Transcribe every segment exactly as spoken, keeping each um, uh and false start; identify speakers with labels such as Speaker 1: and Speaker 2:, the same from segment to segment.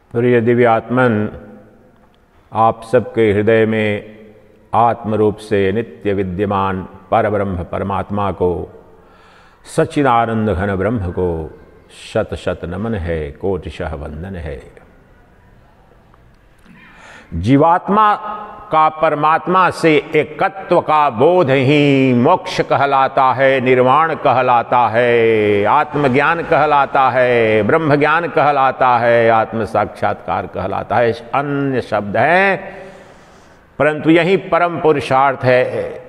Speaker 1: प्रिय दिव्यात्मन, आप सबके हृदय में आत्मरूप से नित्य विद्यमान परब्रह्म परमात्मा को, सच्चिदानंद घन ब्रह्म को शत शत नमन है, कोटिशः वंदन है। जीवात्मा का परमात्मा से एकत्व का बोध ही मोक्ष कहलाता है, निर्वाण कहलाता है, आत्मज्ञान कहलाता है, ब्रह्म ज्ञान कहलाता है, आत्म साक्षात्कार कहलाता है। अन्य शब्द हैं, परंतु यही परम पुरुषार्थ है।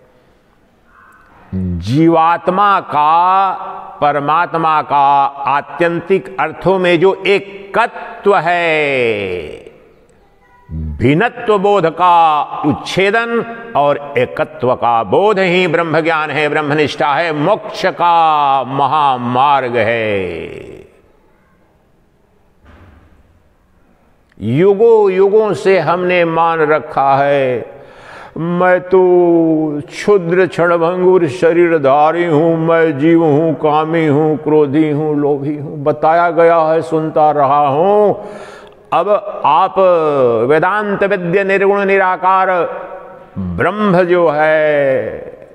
Speaker 1: जीवात्मा का परमात्मा का आत्यंतिक अर्थों में जो एकत्व है, भिन्नत्व बोध का उच्छेदन और एकत्व का बोध ही ब्रह्म ज्ञान है, ब्रह्मनिष्ठा है, मोक्ष का महामार्ग है। युगों युगों से हमने मान रखा है, मैं तो क्षुद्र क्षणभंगुर शरीरधारी हूं, मैं जीव हूं, कामी हूं, क्रोधी हूं, लोभी हूं, बताया गया है, सुनता रहा हूं। अब आप वेदांत विद्य निर्गुण निराकार ब्रह्म जो है,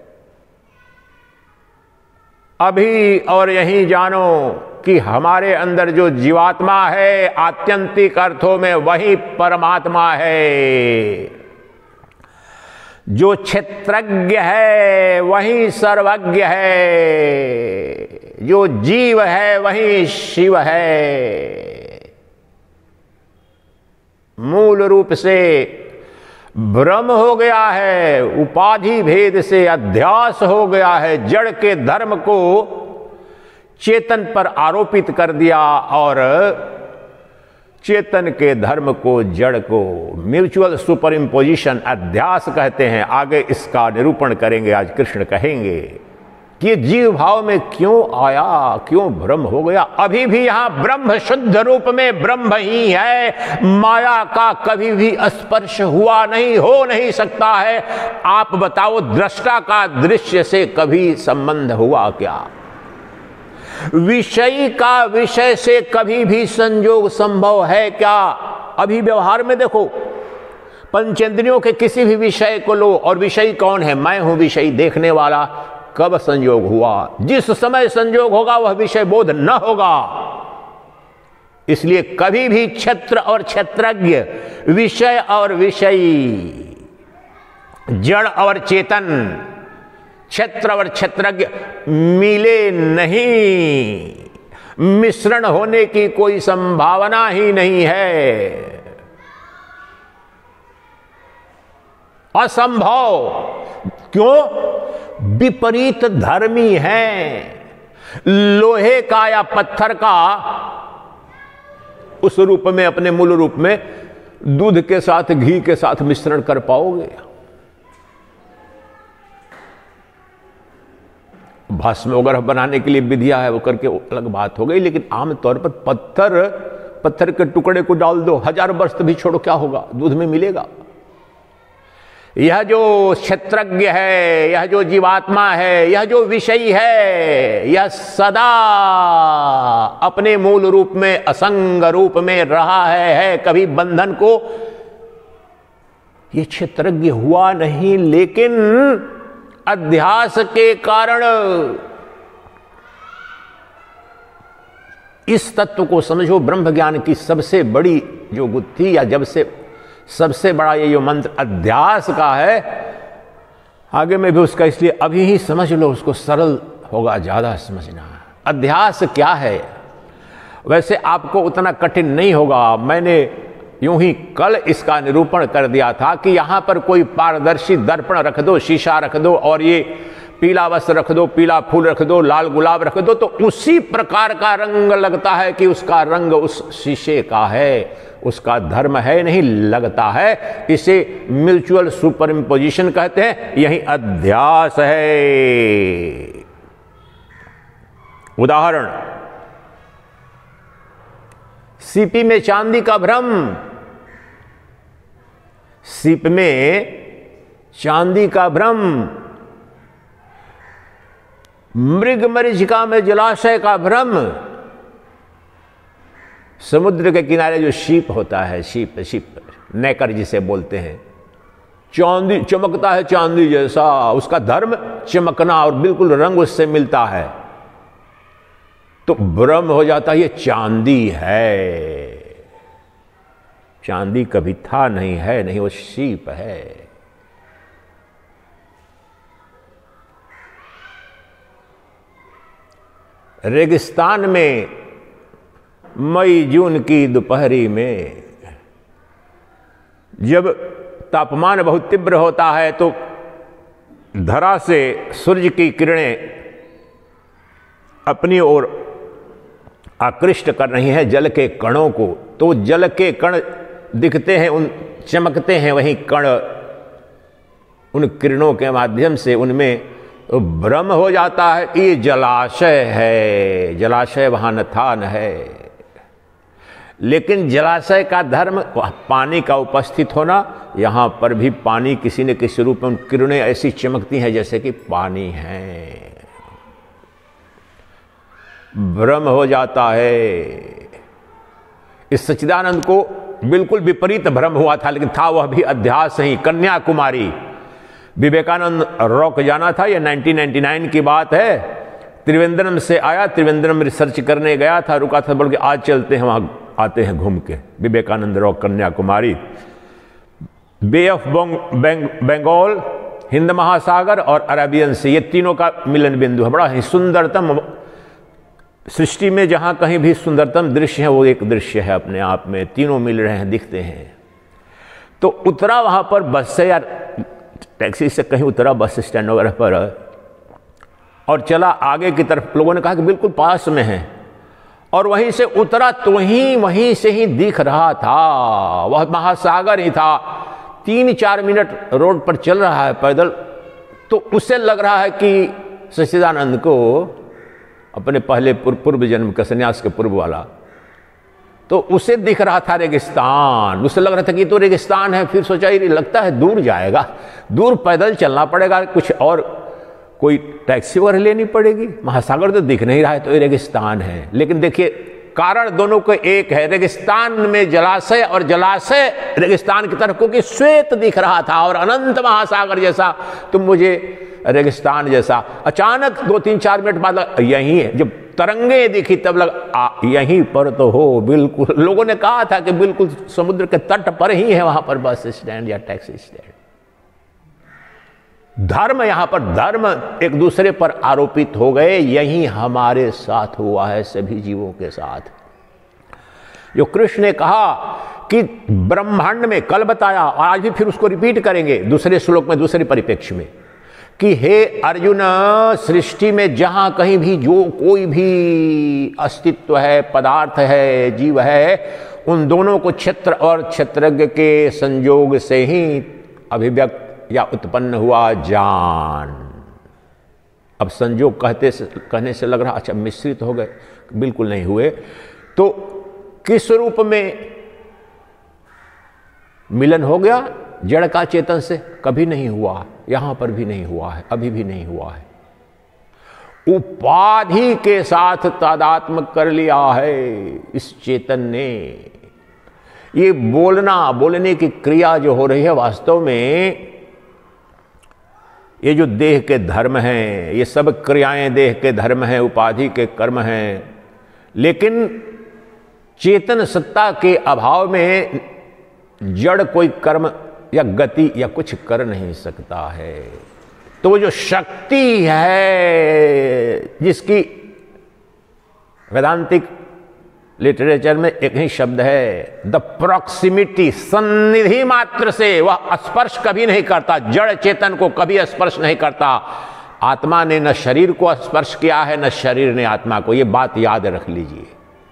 Speaker 1: अभी और यहीं जानो कि हमारे अंदर जो जीवात्मा है, आत्यंतिक अर्थों में वही परमात्मा है। जो क्षेत्रज्ञ है वही सर्वज्ञ है, जो जीव है वही शिव है। मूल रूप से भ्रम हो गया है, उपाधि भेद से अध्यास हो गया है, जड़ के धर्म को चेतन पर आरोपित कर दिया और चेतन के धर्म को जड़ को म्यूचुअल सुपर इम्पोजिशन अध्यास कहते हैं। आगे इसका निरूपण करेंगे, आज कृष्ण कहेंगे कि जीव भाव में क्यों आया, क्यों भ्रम हो गया। अभी भी यहां ब्रह्म शुद्ध रूप में ब्रह्म ही है, माया का कभी भी स्पर्श हुआ नहीं, हो नहीं सकता है। आप बताओ, दृष्टा का दृश्य से कभी संबंध हुआ क्या? विषय का विषय से कभी भी संयोग संभव है क्या? अभी व्यवहार में देखो, पंचेंद्रियों के किसी भी विषय को लो, और विषय कौन है? मैं हूं विषय, देखने वाला। कब संयोग हुआ? जिस समय संयोग होगा वह विषय बोध न होगा। इसलिए कभी भी क्षेत्र और क्षेत्रज्ञ, विषय और विषयी, जड़ और चेतन, क्षेत्र और क्षेत्रज्ञ मिले नहीं, मिश्रण होने की कोई संभावना ही नहीं है, असंभव। क्यों? विपरीत धर्मी हैं। लोहे का या पत्थर का उस रूप में, अपने मूल रूप में दूध के साथ घी के साथ मिश्रण कर पाओगे? भस्म वगैरह बनाने के लिए विधियां है, वो करके अलग बात हो गई, लेकिन आमतौर पर पत्थर पत्थर के टुकड़े को डाल दो, हजार वर्ष भी छोड़ो, क्या होगा? दूध में मिलेगा। यह जो क्षेत्रज्ञ है, यह जो जीवात्मा है, यह जो विषयी है, यह सदा अपने मूल रूप में, असंग रूप में रहा है, है कभी बंधन को यह क्षेत्रज्ञ हुआ नहीं, लेकिन अध्यास के कारण इस तत्व को समझो। ब्रह्म ज्ञान की सबसे बड़ी जो गुत्थी, या जब से सबसे बड़ा ये जो मंत्र अध्यास का है, आगे में भी उसका, इसलिए अभी ही समझ लो, उसको सरल होगा ज्यादा समझना। अध्यास क्या है? वैसे आपको उतना कठिन नहीं होगा। मैंने यूं ही कल इसका निरूपण कर दिया था कि यहां पर कोई पारदर्शी दर्पण रख दो, शीशा रख दो, और ये पीला वस्त्र रख दो, पीला फूल रख दो, लाल गुलाब रख दो, तो उसी प्रकार का रंग लगता है कि उसका रंग उस शीशे का है, उसका धर्म है नहीं, लगता है। इसे म्यूचुअल सुपर इम्पोजिशन कहते हैं, यही अध्यास है। उदाहरण, सीपी में चांदी का भ्रम, सीप में चांदी का भ्रम, मृग मरीचिका में जलाशय का भ्रम, समुद्र के किनारे जो शीप होता है, शीप शीप नेकर जिसे बोलते हैं, चांदी चमकता है चांदी जैसा, उसका धर्म चमकना और बिल्कुल रंग उससे मिलता है, तो भ्रम हो जाता है ये चांदी है। चांदी कभी था नहीं, है नहीं, वो शीप है। रेगिस्तान में मई जून की दोपहरी में जब तापमान बहुत तीव्र होता है तो धरा से सूर्य की किरणें अपनी ओर आकृष्ट कर रही हैं जल के कणों को, तो जल के कण दिखते हैं, उन चमकते हैं वहीं कण उन किरणों के माध्यम से, उनमें भ्रम हो जाता है कि ये जलाशय है। जलाशय वहां न था न है, लेकिन जलाशय का धर्म पानी का उपस्थित होना, यहां पर भी पानी किसी न किसी रूप में उन किरणें ऐसी चमकती हैं जैसे कि पानी है। भ्रम हो जाता है। इस सच्चिदानंद को बिल्कुल विपरीत भ्रम हुआ था, लेकिन था वह भी अध्यास ही। कन्याकुमारी विवेकानंद रॉक जाना था, यह नाइनटीन नाइंटी नाइन की बात है। त्रिवेंद्रम से आया, त्रिवेंद्रम रिसर्च करने गया था, रुका था, बोल के आज चलते हैं वहां, आते हैं घूम के। Vivekananda rock Kanyakumari, bay of Bengal, Hind महासागर और अरेबियन सी, ये तीनों का मिलन बिंदु है। बड़ा ही सुंदरतम सृष्टि में जहां कहीं भी सुंदरतम दृश्य है वो एक दृश्य है अपने आप में, तीनों मिल रहे हैं, दिखते हैं। तो उतरा वहां पर बस से या टैक्सी से कहीं उतरा बस स्टैंड वगैरह पर और चला आगे की तरफ। लोगों ने कहा कि बिल्कुल पास में है, और वहीं से उतरा तो वहीं वहीं से ही दिख रहा था, वह महासागर ही था। तीन चार मिनट रोड पर चल रहा है पैदल, तो उससे लग रहा है कि सच्चिदानंद को अपने पहले पूर्व जन्म का संन्यास के पूर्व वाला, तो उसे दिख रहा था रेगिस्तान। उसे लग रहा था कि तो रेगिस्तान है। फिर सोचा ये लगता है दूर जाएगा, दूर पैदल चलना पड़ेगा, कुछ और कोई टैक्सी वगैरह लेनी पड़ेगी, महासागर तो दिख नहीं रहा है, तो ये रेगिस्तान है। लेकिन देखिए कारण दोनों को एक है, रेगिस्तान में जलाशय और जलाशय रेगिस्तान की तरफ, क्योंकि श्वेत दिख रहा था और अनंत महासागर जैसा, तुम मुझे रेगिस्तान जैसा। अचानक दो तीन चार मिनट बाद यही है, जब तरंगे दिखी तब लग आ, यहीं पर तो हो बिल्कुल। लोगों ने कहा था कि बिल्कुल समुद्र के तट पर ही है वहां पर बस स्टैंड या टैक्सी स्टैंड। धर्म, यहां पर धर्म एक दूसरे पर आरोपित हो गए। यही हमारे साथ हुआ है, सभी जीवों के साथ। जो कृष्ण ने कहा कि ब्रह्मांड में, कल बताया और आज भी फिर उसको रिपीट करेंगे दूसरे श्लोक में, दूसरे परिप्रेक्ष्य में, कि हे अर्जुन, सृष्टि में जहां कहीं भी जो कोई भी अस्तित्व है, पदार्थ है, जीव है, उन दोनों को क्षेत्र और क्षेत्रज्ञ के संयोग से ही अभिव्यक्त या उत्पन्न हुआ जान। अब संयोग कहते से, कहने से लग रहा अच्छा मिश्रित हो गए, बिल्कुल नहीं हुए। तो किस रूप में मिलन हो गया जड़ का चेतन से? कभी नहीं हुआ, यहां पर भी नहीं हुआ है, अभी भी नहीं हुआ है। उपाधि के साथ तादात्म्य कर लिया है इस चेतन ने। ये बोलना, बोलने की क्रिया जो हो रही है, वास्तव में ये जो देह के धर्म हैं, ये सब क्रियाएं देह के धर्म हैं, उपाधि के कर्म हैं। लेकिन चेतन सत्ता के अभाव में जड़ कोई कर्म या गति या कुछ कर नहीं सकता है। तो वो जो शक्ति है, जिसकी वेदांतिक लिटरेचर में एक ही शब्द है, द प्रॉक्सिमिटी, सन्निधि मात्र से वह स्पर्श कभी नहीं करता, जड़ चेतन को कभी स्पर्श नहीं करता। आत्मा ने न शरीर को स्पर्श किया है, न शरीर ने आत्मा को। यह बात याद रख लीजिए।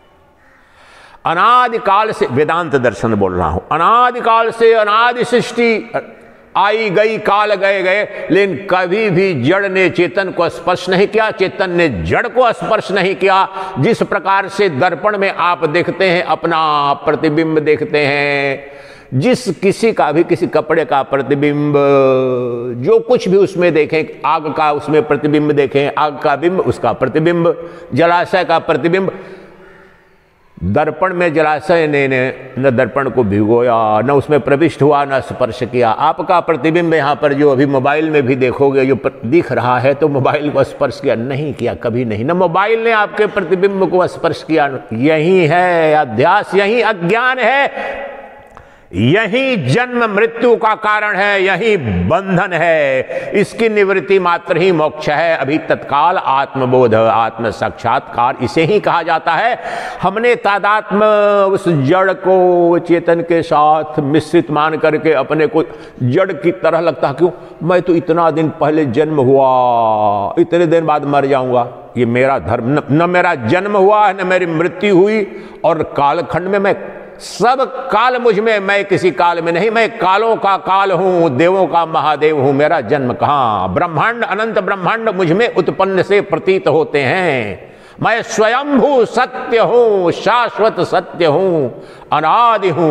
Speaker 1: अनादिकाल से, वेदांत दर्शन बोल रहा हूं, अनादिकाल से अनादि सृष्टि आई गई, काल गए गए, लेकिन कभी भी जड़ ने चेतन को स्पर्श नहीं किया, चेतन ने जड़ को स्पर्श नहीं किया। जिस प्रकार से दर्पण में आप देखते हैं, अपना प्रतिबिंब देखते हैं, जिस किसी का भी किसी कपड़े का प्रतिबिंब, जो कुछ भी उसमें देखें, आग का उसमें प्रतिबिंब देखें, आग का बिंब उसका प्रतिबिंब, जलाशय का प्रतिबिंब, दर्पण में जलाशय ने, ने न दर्पण को भिगोया, न उसमें प्रविष्ट हुआ, न स्पर्श किया। आपका प्रतिबिंब यहाँ पर जो अभी मोबाइल में भी देखोगे जो दिख रहा है, तो मोबाइल को स्पर्श किया नहीं किया, कभी नहीं। न मोबाइल ने आपके प्रतिबिंब को स्पर्श किया। यही है अध्यास, यही अज्ञान है, यही जन्म मृत्यु का कारण है, यही बंधन है। इसकी निवृत्ति मात्र ही मोक्ष है। अभी तत्काल आत्मबोध, आत्म साक्षात्कार इसे ही कहा जाता है। हमने तादात्म्य उस जड़ को चेतन के साथ मिश्रित मान करके अपने को जड़ की तरह लगता, क्यों, मैं तो इतना दिन पहले जन्म हुआ, इतने दिन बाद मर जाऊंगा, ये मेरा धर्म। न, न मेरा जन्म हुआ, न मेरी मृत्यु हुई, और कालखंड में मैं, सब काल मुझ में, मैं किसी काल में नहीं, मैं कालों का काल हूं, देवों का महादेव हूं। मेरा जन्म कहां? ब्रह्मांड, अनंत ब्रह्मांड मुझ में उत्पन्न से प्रतीत होते हैं। मैं स्वयंभू सत्य हूं, शाश्वत सत्य हूं, अनादि हूं।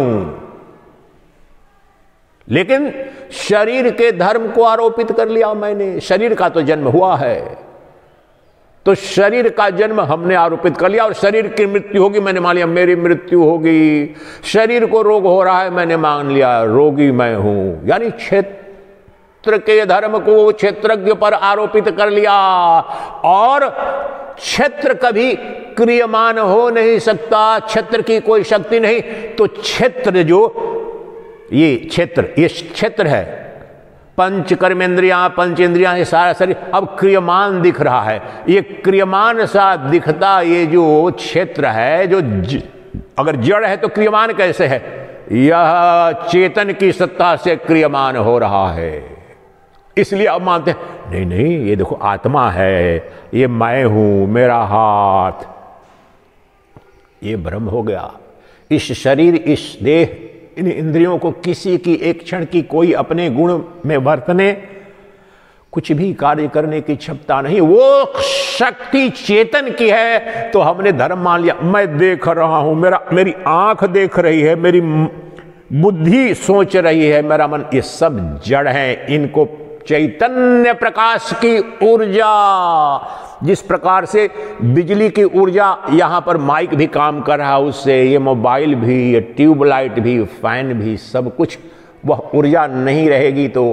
Speaker 1: लेकिन शरीर के धर्म को आरोपित कर लिया मैंने। शरीर का तो जन्म हुआ है, तो शरीर का जन्म हमने आरोपित कर लिया, और शरीर की मृत्यु होगी, मैंने मान लिया मेरी मृत्यु होगी। शरीर को रोग हो रहा है, मैंने मान लिया रोगी मैं हूं। यानी क्षेत्र के धर्म को क्षेत्रज्ञ पर आरोपित कर लिया। और क्षेत्र कभी क्रियमान हो नहीं सकता, क्षेत्र की कोई शक्ति नहीं। तो क्षेत्र जो, ये क्षेत्र, ये क्षेत्र है, पंच कर्मेंद्रियां, पंच इंद्रियां, ये सारा शरीर अब क्रियमान दिख रहा है। ये क्रियमान सा दिखता ये जो क्षेत्र है, जो ज, अगर जड़ है तो क्रियमान कैसे है? यह चेतन की सत्ता से क्रियमान हो रहा है। इसलिए अब मानते हैं नहीं नहीं, ये देखो आत्मा है, ये मैं हूं, मेरा हाथ, ये भ्रम हो गया। इस शरीर, इस देह, इन इंद्रियों को किसी की एक क्षण की कोई अपने गुण में वर्तने, कुछ भी कार्य करने की क्षमता नहीं। वो शक्ति चेतन की है। तो हमने धर्म मान लिया, मैं देख रहा हूं, मेरा मेरी आंख देख रही है, मेरी बुद्धि सोच रही है, मेरा मन, ये सब जड़ है। इनको चैतन्य प्रकाश की ऊर्जा, जिस प्रकार से बिजली की ऊर्जा, यहां पर माइक भी काम कर रहा है उससे, ये मोबाइल भी, ये ट्यूबलाइट भी, फैन भी, सब कुछ, वह ऊर्जा नहीं रहेगी। तो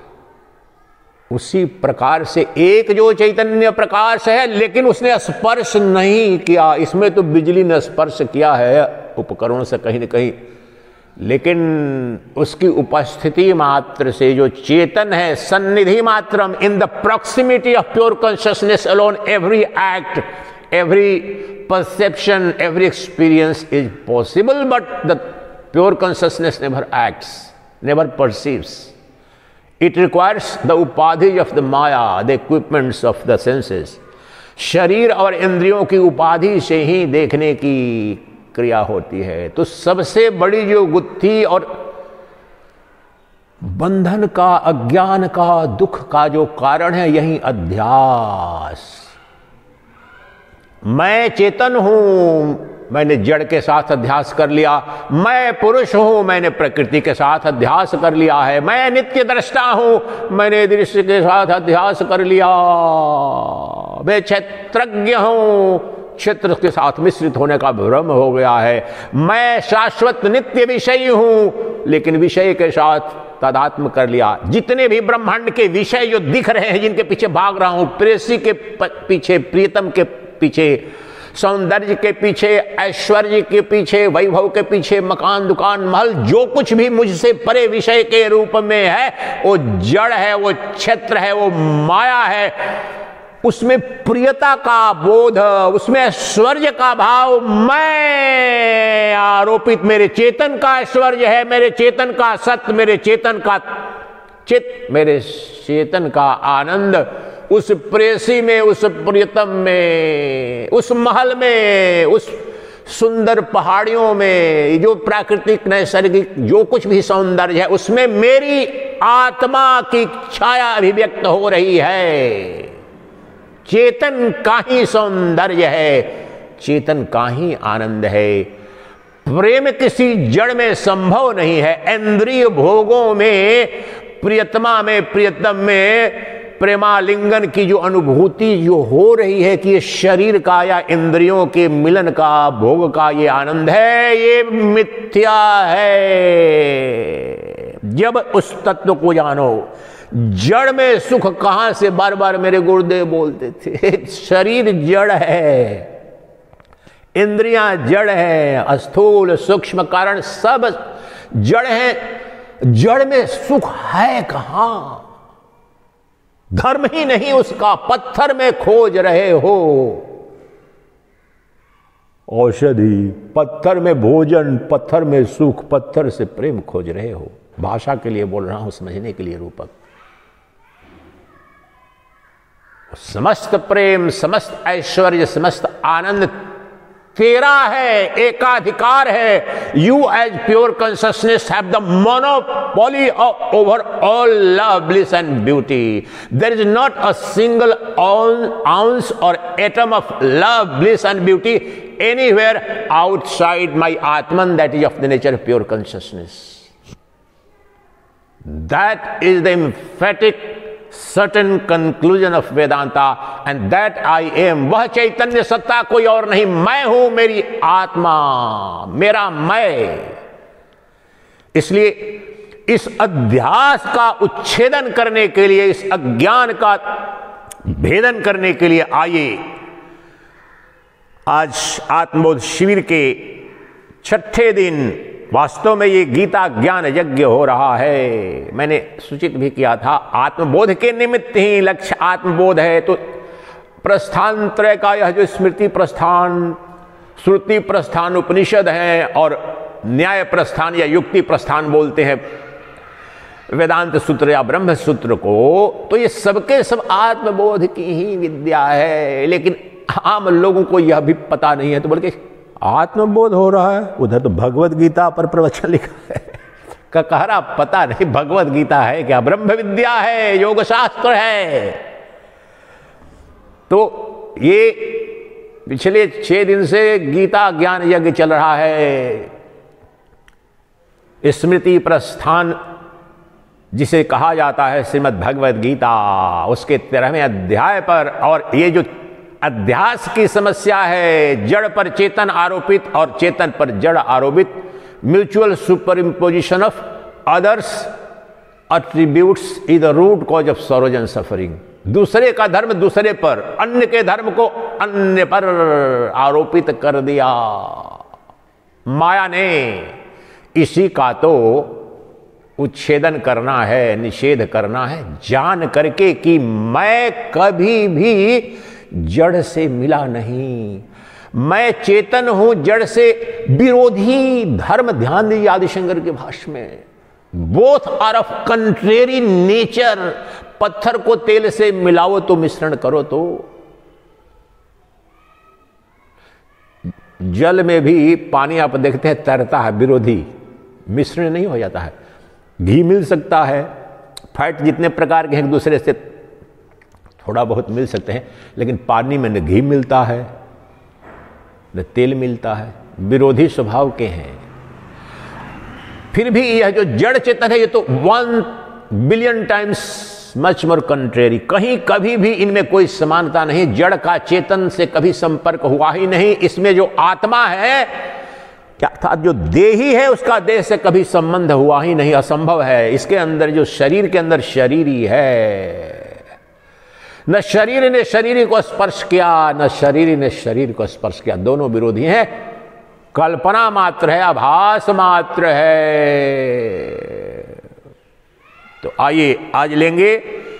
Speaker 1: उसी प्रकार से एक जो चैतन्य प्रकाश है, लेकिन उसने स्पर्श नहीं किया। इसमें तो बिजली ने स्पर्श किया है उपकरणों से कहीं न कहीं, लेकिन उसकी उपस्थिति मात्र से जो चेतन है, सन्निधि मात्रम, in the proximity of pure consciousness alone every act, every perception, every experience is possible, but the pure consciousness never acts, never perceives. It requires the upadhi of the maya, the equipments of the senses. शरीर और इंद्रियों की उपाधि से ही देखने की क्रिया होती है. तो सबसे बड़ी जो गुत्थी और बंधन का, अज्ञान का, दुख का जो कारण है, यही अध्यास. मैं चेतन हूं, मैंने जड़ के साथ अध्यास कर लिया. मैं पुरुष हूं, मैंने प्रकृति के साथ अध्यास कर लिया है. मैं नित्य दृष्टा हूं, मैंने दृश्य के साथ अध्यास कर लिया. मैं क्षेत्रज्ञ हूं, क्षेत्र के साथ मिश्रित होने का भ्रम हो गया है. मैं शाश्वत नित्य विषयी हूं, लेकिन विषय के साथ तादात्म्य कर लिया. जितने भी ब्रह्मांड के विषय जो दिख रहे हैं, जिनके पीछे भाग रहा हूं, प्रेयसी के पीछे, प्रियतम के पीछे, सौंदर्य के पीछे, ऐश्वर्य के पीछे, वैभव के पीछे, मकान, दुकान, महल, जो कुछ भी मुझसे परे विषय के रूप में है, वो जड़ है, वो क्षेत्र है, वो माया है. उसमें प्रियता का बोध, उसमें ऐश्वर्य का भाव, मैं आरोपित, मेरे चेतन का ऐश्वर्य है, मेरे चेतन का सत्य, मेरे चेतन का चित, मेरे चेतन का आनंद, उस प्रेयसी में, उस प्रियतम में, उस महल में, उस सुंदर पहाड़ियों में, जो प्राकृतिक नैसर्गिक जो कुछ भी सौंदर्य है, उसमें मेरी आत्मा की छाया अभिव्यक्त हो रही है. चेतन का ही सौंदर्य है, चेतन का ही आनंद है. प्रेम किसी जड़ में संभव नहीं है. इंद्रिय भोगों में, प्रियतमा में, प्रियतम में, प्रेमालिंगन की जो अनुभूति जो हो रही है कि ये शरीर का या इंद्रियों के मिलन का, भोग का ये आनंद है, ये मिथ्या है। जब उस तत्व को जानो, जड़ में सुख कहां से, बार बार मेरे गुरुदेव बोलते थे, शरीर जड़ है, इंद्रियां जड़ है, स्थूल सूक्ष्म कारण सब जड़ है। जड़ में सुख है कहां? धर्म ही नहीं उसका, पत्थर में खोज रहे हो औषधि, पत्थर में भोजन, पत्थर में सुख, पत्थर से प्रेम खोज रहे हो। भाषा के लिए बोल रहा हूं, समझने के लिए रूपक। समस्त प्रेम, समस्त ऐश्वर्य, समस्त आनंद तेरा है, एकाधिकार है। You as pure consciousness have the monopoly over all love, bliss and beauty. There is not a single ounce और atom of love, bliss and beauty anywhere outside my atman, that is of the nature of pure consciousness. That is the emphatic certain conclusion of Vedanta, and that I am, वह चैतन्य सत्ता कोई और नहीं, मैं हूं, मेरी आत्मा, मेरा मैं। इसलिए इस अध्यास का उच्छेदन करने के लिए, इस अज्ञान का भेदन करने के लिए आइए आज आत्मबोध शिविर के छठे दिन वास्तव में ये गीता ज्ञान यज्ञ हो रहा है। मैंने सूचित भी किया था, आत्मबोध के निमित्त ही लक्ष्य आत्मबोध है। तो प्रस्थान त्रय का यह जो स्मृति प्रस्थान, श्रुति प्रस्थान उपनिषद है, और न्याय प्रस्थान या युक्ति प्रस्थान बोलते हैं वेदांत सूत्र या ब्रह्म सूत्र को, तो ये सबके सब आत्मबोध की ही विद्या है। लेकिन आम लोगों को यह भी पता नहीं है, तो बल्कि आत्मबोध हो रहा है, उधर तो भगवत गीता पर प्रवचन लिखा है का कह रहा, पता नहीं भगवत गीता है क्या, ब्रह्म विद्या है, योग शास्त्र है। तो ये पिछले छह दिन से गीता ज्ञान यज्ञ चल रहा है। स्मृति प्रस्थान जिसे कहा जाता है श्रीमद् भगवत गीता, उसके तेरहवें अध्याय पर, और ये जो अध्यास की समस्या है, जड़ पर चेतन आरोपित और चेतन पर जड़ आरोपित, mutual superimposition of others attributes is the root cause of sorrows and suffering. दूसरे का धर्म दूसरे पर, अन्य के धर्म को अन्य पर आरोपित कर दिया माया ने। इसी का तो उच्छेदन करना है, निषेध करना है, जान करके कि मैं कभी भी जड़ से मिला नहीं, मैं चेतन हूं, जड़ से विरोधी धर्म। ध्यान दीजिए आदिशंकर के भाष्य में, both are of contrary nature. पत्थर को तेल से मिलाओ तो मिश्रण करो तो जल में भी पानी आप देखते हैं तैरता है, विरोधी मिश्रण नहीं हो जाता है। घी मिल सकता है, फैट जितने प्रकार के एक दूसरे से थोड़ा बहुत मिल सकते हैं, लेकिन पानी में न घी मिलता है न तेल मिलता है, विरोधी स्वभाव के हैं। फिर भी यह जो जड़ चेतन है, ये तो one billion times much more contrary. कहीं कभी भी इनमें कोई समानता नहीं, जड़ का चेतन से कभी संपर्क हुआ ही नहीं। इसमें जो आत्मा है, क्या अर्थात जो देही है, उसका देह से कभी संबंध हुआ ही नहीं, असंभव है। इसके अंदर जो शरीर के अंदर शरीरी है, न शरीर ने शरीर को स्पर्श किया, न शरीर ने शरीर को स्पर्श किया, दोनों विरोधी हैं। कल्पना मात्र है, आभास मात्र है। तो आइए आज लेंगे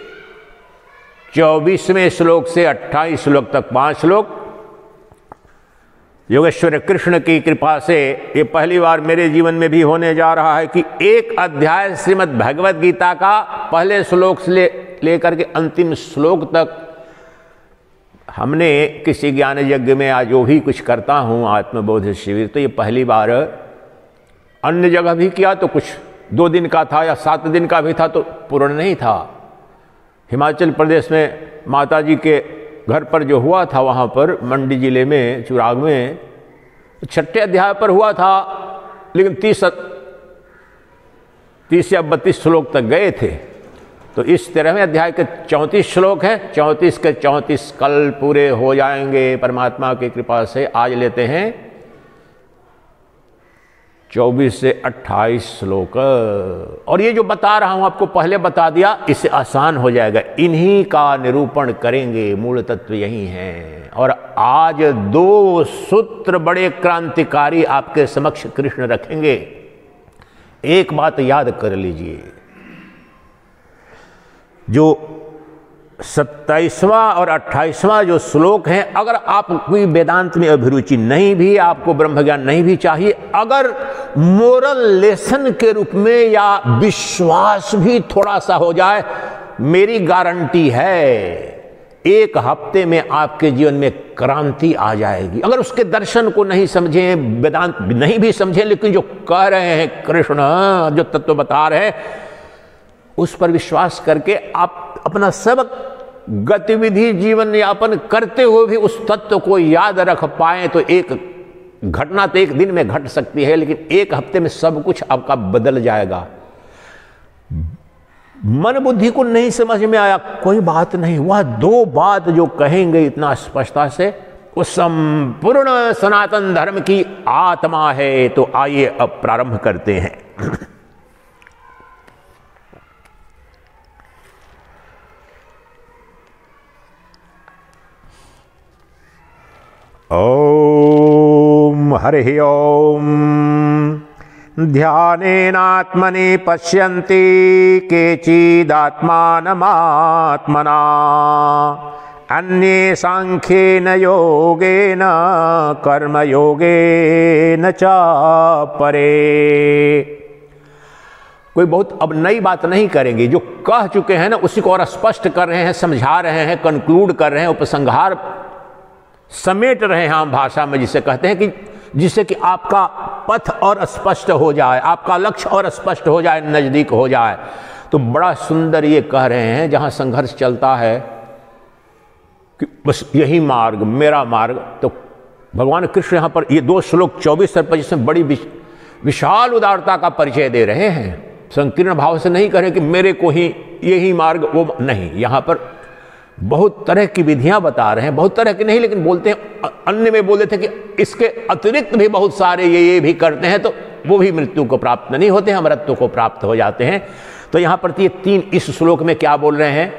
Speaker 1: चौबीसवें श्लोक से अट्ठाईस श्लोक तक पांच श्लोक। योगेश्वर कृष्ण की कृपा से ये पहली बार मेरे जीवन में भी होने जा रहा है कि एक अध्याय श्रीमद् भगवत गीता का पहले श्लोक से ले लेकर के अंतिम श्लोक तक हमने किसी ज्ञान यज्ञ में आज जो भी कुछ करता हूँ आत्मबोध शिविर, तो ये पहली बार। अन्य जगह भी किया तो कुछ दो दिन का था या सात दिन का भी था, तो पूर्ण नहीं था। हिमाचल प्रदेश में माता जी के घर पर जो हुआ था, वहाँ पर मंडी जिले में चुराग में छठे अध्याय पर हुआ था, लेकिन तीस तीस या बत्तीस श्लोक तक गए थे। तो इस तेरहवें अध्याय के चौंतीस श्लोक हैं, चौंतीस के चौंतीस कल पूरे हो जाएंगे परमात्मा की कृपा से। आज लेते हैं चौबीस से अट्ठाईस श्लोक। और ये जो बता रहा हूं आपको पहले बता दिया, इससे आसान हो जाएगा। इन्हीं का निरूपण करेंगे, मूल तत्व यही है। और आज दो सूत्र बड़े क्रांतिकारी आपके समक्ष कृष्ण रखेंगे। एक बात याद कर लीजिए, जो सत्ताईसवां और अट्ठाईसवां जो श्लोक हैं, अगर आप कोई वेदांत में अभिरुचि नहीं भी, आपको ब्रह्म ज्ञान नहीं भी चाहिए, अगर मोरल लेसन के रूप में या विश्वास भी थोड़ा सा हो जाए, मेरी गारंटी है एक हफ्ते में आपके जीवन में क्रांति आ जाएगी। अगर उसके दर्शन को नहीं समझे, वेदांत नहीं भी समझे, लेकिन जो कह रहे हैं कृष्ण, जो तत्व बता रहे हैं, उस पर विश्वास करके आप अपना सब गतिविधि जीवन यापन करते हुए भी उस तत्व को याद रख पाए, तो एक घटना तो एक दिन में घट सकती है, लेकिन एक हफ्ते में सब कुछ आपका बदल जाएगा। मन बुद्धि को नहीं समझ में आया, कोई बात नहीं, वह दो बात जो कहेंगे इतना स्पष्टता से, वो संपूर्ण सनातन धर्म की आत्मा है। तो आइए अब प्रारंभ करते हैं। ओम हरि ओम। ध्यानेनात्मनि पश्यन्ति केचिदात्मानमात्मना, अन्ये सांख्येन योगेन कर्मयोगेन च परे। कोई बहुत अब नई बात नहीं करेंगे, जो कह चुके हैं ना उसी को और स्पष्ट कर रहे हैं, समझा रहे हैं, कंक्लूड कर रहे हैं, उपसंहार समेट रहे हैं आम भाषा में, जिसे कहते हैं कि जिससे कि आपका पथ और स्पष्ट हो जाए, आपका लक्ष्य और स्पष्ट हो जाए, नजदीक हो जाए। तो बड़ा सुंदर ये कह रहे हैं, जहां संघर्ष चलता है कि बस यही मार्ग मेरा मार्ग, तो भगवान कृष्ण यहां पर ये दो श्लोक चौबीस और पच्चीस में बड़ी विशाल उदारता का परिचय दे रहे हैं। संकीर्ण भाव से नहीं कह रहे कि मेरे को ही यही मार्ग, वो नहीं, यहां पर बहुत तरह की विधियां बता रहे हैं, बहुत तरह की नहीं, लेकिन बोलते हैं, अन्य में बोले थे कि इसके अतिरिक्त भी बहुत सारे ये ये भी करते हैं, तो वो भी मृत्यु को प्राप्त नहीं होते हैं, अमरत्व को प्राप्त हो जाते हैं। तो यहां पर ये तीन इस श्लोक में क्या बोल रहे हैं,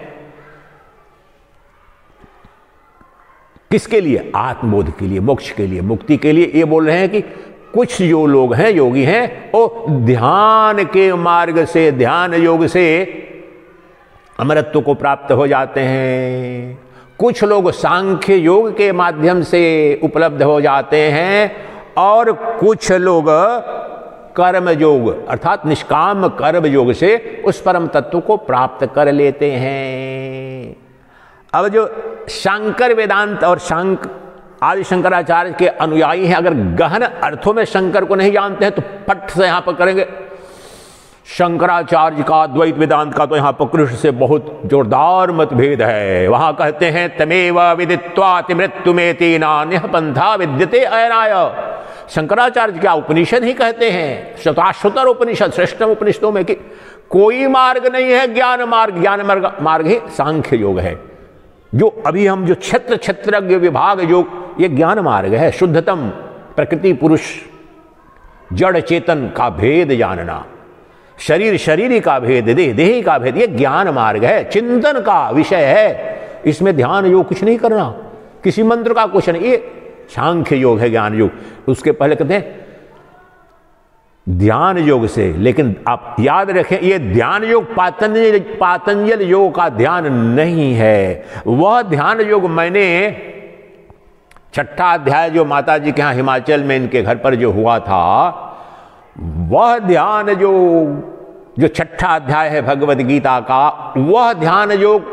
Speaker 1: किसके लिए? आत्मबोध के लिए, मोक्ष के लिए, मुक्ति के लिए। ये बोल रहे हैं कि कुछ जो लोग हैं, योगी हैं, वो ध्यान के मार्ग से, ध्यान योग से अमरत्व को प्राप्त हो जाते हैं। कुछ लोग सांख्य योग के माध्यम से उपलब्ध हो जाते हैं, और कुछ लोग कर्म योग अर्थात निष्काम कर्म योग से उस परम तत्व को प्राप्त कर लेते हैं। अब जो शंकर वेदांत और शंक आदि शंकराचार्य के अनुयायी हैं, अगर गहन अर्थों में शंकर को नहीं जानते हैं, तो पट से यहां पर करेंगे शंकराचार्य का द्वैत वेदांत का तो यहाँ पर कृष्ण से बहुत जोरदार मतभेद है। वहां कहते हैं तमेव विदित्वाति मृत्युमेति नान्यः पंथा विद्यते अयनाय। शंकराचार्य क्या उपनिषद ही कहते हैं, शताशतर उपनिषद, श्रेष्ठतम उपनिषदों में, कि कोई मार्ग नहीं है ज्ञान मार्ग, ज्ञान मार्ग मार्ग ही सांख्य योग है। जो अभी हम जो क्षेत्र क्षेत्रज्ञ विभाग योग, ये ज्ञान मार्ग है। शुद्धतम प्रकृति पुरुष जड़ चेतन का भेद जानना, शरीर शरीरी का भेद, देह देही का भेद, ये ज्ञान मार्ग है, चिंतन का विषय है। इसमें ध्यान योग कुछ नहीं करना, किसी मंत्र का कुछ नहीं, ये सांख्य योग है, ज्ञान योग। उसके पहले कहते हैं ध्यान योग से। लेकिन आप याद रखें, ये ध्यान योग पातंजल पातंजल योग का ध्यान नहीं है। वह ध्यान योग मैंने छठा अध्याय जो माता जी के यहाँ हिमाचल में इनके घर पर जो हुआ था, वह ध्यान योग जो छठा अध्याय है भगवद गीता का, वह ध्यान योग,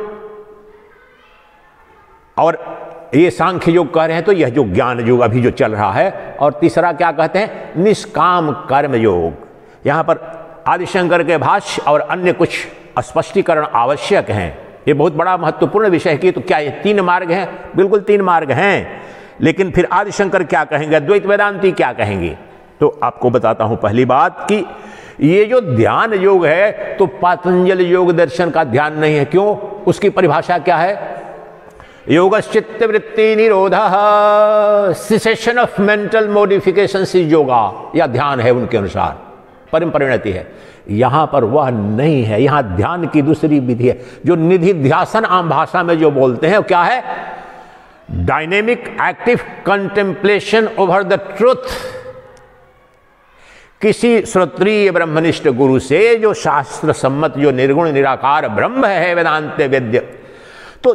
Speaker 1: और ये सांख्य योग कह रहे हैं, तो यह जो ज्ञान योग अभी जो चल रहा है। और तीसरा क्या कहते हैं, निष्काम कर्म योग। यहां पर आदिशंकर के भाष्य और अन्य कुछ स्पष्टीकरण आवश्यक हैं। ये बहुत बड़ा महत्वपूर्ण विषय है कि तो क्या ये तीन मार्ग हैं? बिल्कुल तीन मार्ग हैं, लेकिन फिर आदिशंकर क्या कहेंगे, द्वैत वेदांती क्या कहेंगे? तो आपको बताता हूं पहली बात कि ये जो ध्यान योग है तो पातंजल योग दर्शन का ध्यान नहीं है। क्यों? उसकी परिभाषा क्या है? योगश्चित्त वृत्ति निरोध, cessation of mental modification is yoga, या ध्यान है उनके अनुसार, परम परिणति है। यहां पर वह नहीं है। यहां ध्यान की दूसरी विधि है, जो निधि ध्यासन आम भाषा में जो बोलते हैं, क्या है? Dynamic active contemplation over the truth. किसी श्रोत्रिय ब्रह्मनिष्ठ गुरु से जो शास्त्र सम्मत, जो निर्गुण निराकार ब्रह्म है, वेदांत वेद्य, तो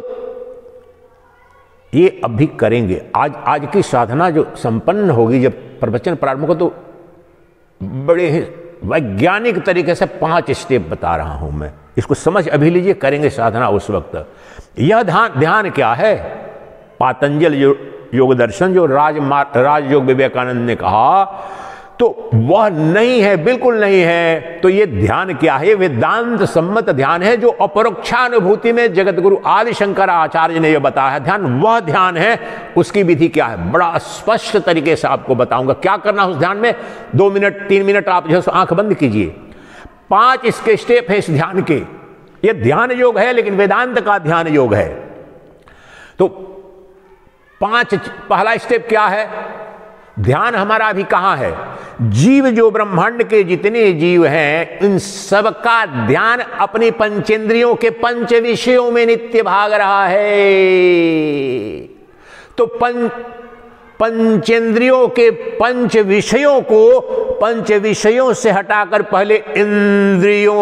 Speaker 1: ये अभी करेंगे। आज आज की साधना जो संपन्न होगी, जब प्रवचन प्रारंभ हो, तो बड़े ही वैज्ञानिक तरीके से पांच स्टेप बता रहा हूं मैं। इसको समझ अभी लीजिए, करेंगे साधना उस वक्त। यह ध्यान ध्यान क्या है? पातंजल योग दर्शन जो राज राजयोग विवेकानंद ने कहा, तो वह नहीं है, बिल्कुल नहीं है। तो ये ध्यान क्या है? वेदांत सम्मत ध्यान है, जो अपरोक्षानुभूति में जगत गुरु आदि शंकराचार्य ने यह बताया है ध्यान, वह ध्यान है। उसकी विधि क्या है? बड़ा स्पष्ट तरीके से आपको बताऊंगा क्या करना उस ध्यान में। दो मिनट तीन मिनट आप जो आंख बंद कीजिए। पांच इसके स्टेप है इस ध्यान के। ये ध्यान योग है, लेकिन वेदांत का ध्यान योग है। तो पांच, पहला स्टेप क्या है? ध्यान हमारा अभी कहां है? जीव जो ब्रह्मांड के जितने जीव हैं, इन सबका ध्यान अपनी पंचेंद्रियों के पंच विषयों में नित्य भाग रहा है। तो पंच पंचेंद्रियों के पंच विषयों को पंच विषयों से हटाकर पहले इंद्रियों,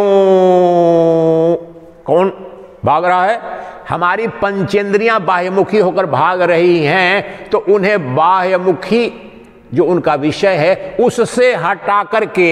Speaker 1: कौन भाग रहा है? हमारी पंचेंद्रियां बाह्यमुखी होकर भाग रही हैं, तो उन्हें बाह्यमुखी जो उनका विषय है उससे हटा करके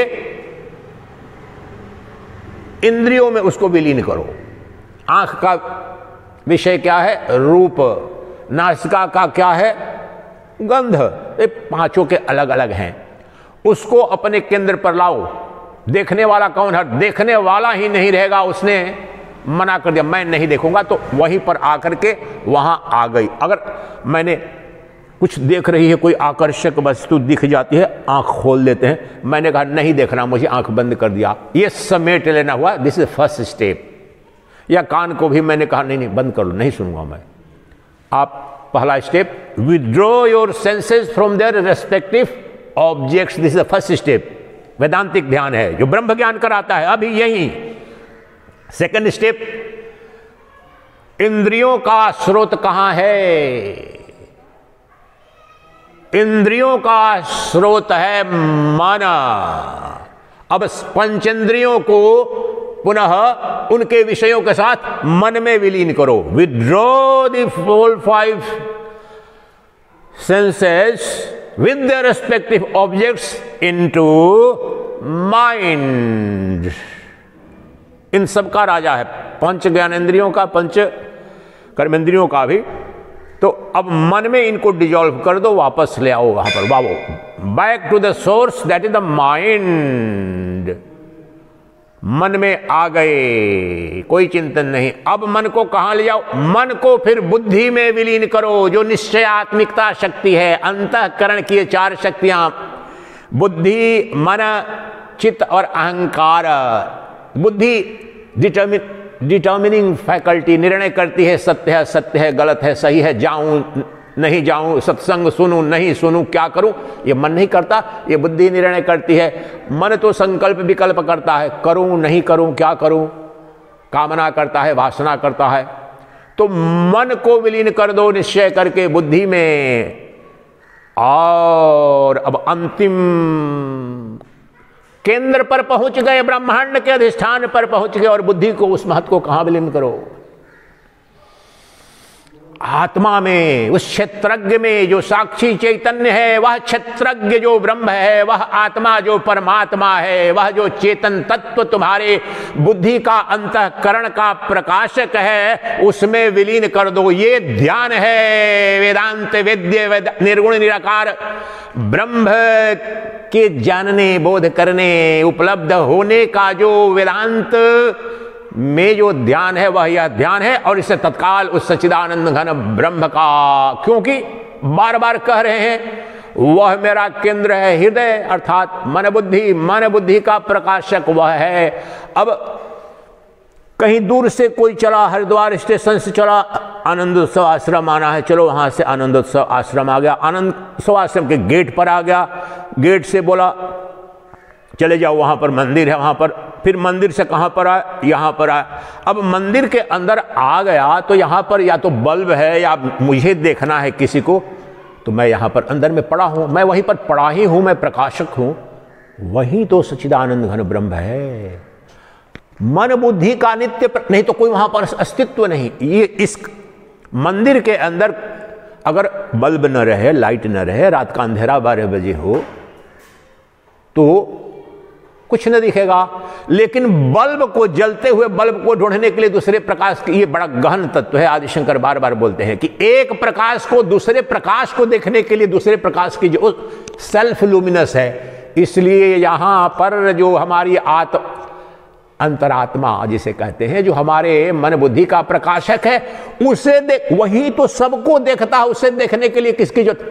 Speaker 1: इंद्रियों में उसको विलीन करो। आंख का विषय क्या है? रूप। नासिका का क्या है? गंध। ये पांचों के अलग अलग हैं। उसको अपने केंद्र पर लाओ। देखने वाला कौन है? देखने वाला ही नहीं रहेगा। उसने मना कर दिया, मैं नहीं देखूंगा, तो वहीं पर आकर के वहां आ गई। अगर मैंने कुछ देख रही है, कोई आकर्षक वस्तु दिख जाती है, आंख खोल देते हैं। मैंने कहा नहीं देखना, मुझे आंख बंद कर दिया, ये समेट लेना हुआ। This is first step. या कान को भी मैंने कहा नहीं नहीं बंद कर लो, नहीं सुनूंगा मैं। आप पहला step, withdraw your senses from their respective objects. This is the first step. वेदांतिक ध्यान है जो ब्रह्म ज्ञान कराता है, अभी यही। सेकंड स्टेप, इंद्रियों का स्रोत कहां है? इंद्रियों का स्रोत है मन। अब पंचेंद्रियों को पुनः उनके विषयों के साथ मन में विलीन करो। Withdraw the four five senses with their respective objects into mind. इन सब का राजा है, पंच ज्ञानेंद्रियों का, पंच कर्मेंद्रियों का भी। तो अब मन में इनको डिजॉल्व कर दो, वापस ले आओ वहां पर। बाबो, back to the source, that is the mind. मन में आ गए, कोई चिंतन नहीं। अब मन को कहां ले जाओ? मन को फिर बुद्धि में विलीन करो, जो निश्चयात्मिकता शक्ति है। अंतःकरण की चार शक्तियां, बुद्धि, मन, चित्त और अहंकार। बुद्धि डिटर्मिन डिटर्मिनिंग फैकल्टी, निर्णय करती है सत्य है सत्य है, गलत है सही है, जाऊं नहीं जाऊं, सत्संग सुनूं नहीं सुनूं, क्या करूं। ये मन नहीं करता, ये बुद्धि निर्णय करती है। मन तो संकल्प विकल्प करता है, करूं नहीं करूं, क्या करूं, कामना करता है, वासना करता है। तो मन को विलीन कर दो निश्चय करके बुद्धि में। और अब अंतिम केंद्र पर पहुंच गए, ब्रह्मांड के अधिष्ठान पर पहुंच गए, और बुद्धि को, उस महत्व को कहां विलीन करो? आत्मा में, उस क्षेत्रज्ञ में जो साक्षी चैतन्य है, वह क्षेत्रज्ञ जो ब्रह्म है, वह आत्मा जो परमात्मा है, वह जो चेतन तत्व तुम्हारे बुद्धि का अंतःकरण का प्रकाशक है, उसमें विलीन कर दो। ये ध्यान है वेदांत वेद्य वेद, निर्गुण निराकार ब्रह्म के जानने, बोध करने, उपलब्ध होने का जो वेदांत में जो ध्यान है, वह यह ध्यान है। और इससे तत्काल उस सच्चिदानंद घन ब्रह्म का, क्योंकि बार बार कह रहे हैं वह मेरा केंद्र है। हृदय अर्थात मन बुद्धि, मन बुद्धि का प्रकाशक वह है। अब कहीं दूर से कोई चला, हरिद्वार स्टेशन से चला, आनंदोत्सव आश्रम आना है, चलो वहां से आनंदोत्सव आश्रम आ गया, आनंदोत्सव आश्रम के गेट पर आ गया, गेट से बोला चले जाओ वहां पर मंदिर है, वहां पर, फिर मंदिर से कहां पर आए, यहां पर आए। अब मंदिर के अंदर आ गया तो यहां पर या तो बल्ब है या मुझे देखना है किसी को, तो मैं यहां पर अंदर में पड़ा हूं, मैं वहीं पर पड़ा ही हूं, मैं प्रकाशक हूं, वही तो सच्चिदानंद घन ब्रह्म है। मन बुद्धि का नित्य प्र... नहीं तो कोई वहां पर अस्तित्व नहीं। ये इस मंदिर के अंदर अगर बल्ब न रहे, लाइट न रहे, रात का अंधेरा बारह बजे हो तो कुछ न दिखेगा, लेकिन बल्ब को, जलते हुए बल्ब को ढूंढने के लिए दूसरे प्रकाश की, ये बड़ा गहन तत्व है। आदिशंकर बार बार बोलते हैं कि एक प्रकाश को दूसरे प्रकाश को देखने के लिए दूसरे प्रकाश की जो सेल्फ लुमिनस है, इसलिए यहां पर जो हमारी आत्म अंतरात्मा जिसे कहते हैं, जो हमारे मन बुद्धि का प्रकाशक है, उसे देख, वही तो सबको देखता है, उसे देखने के लिए किसकी जो,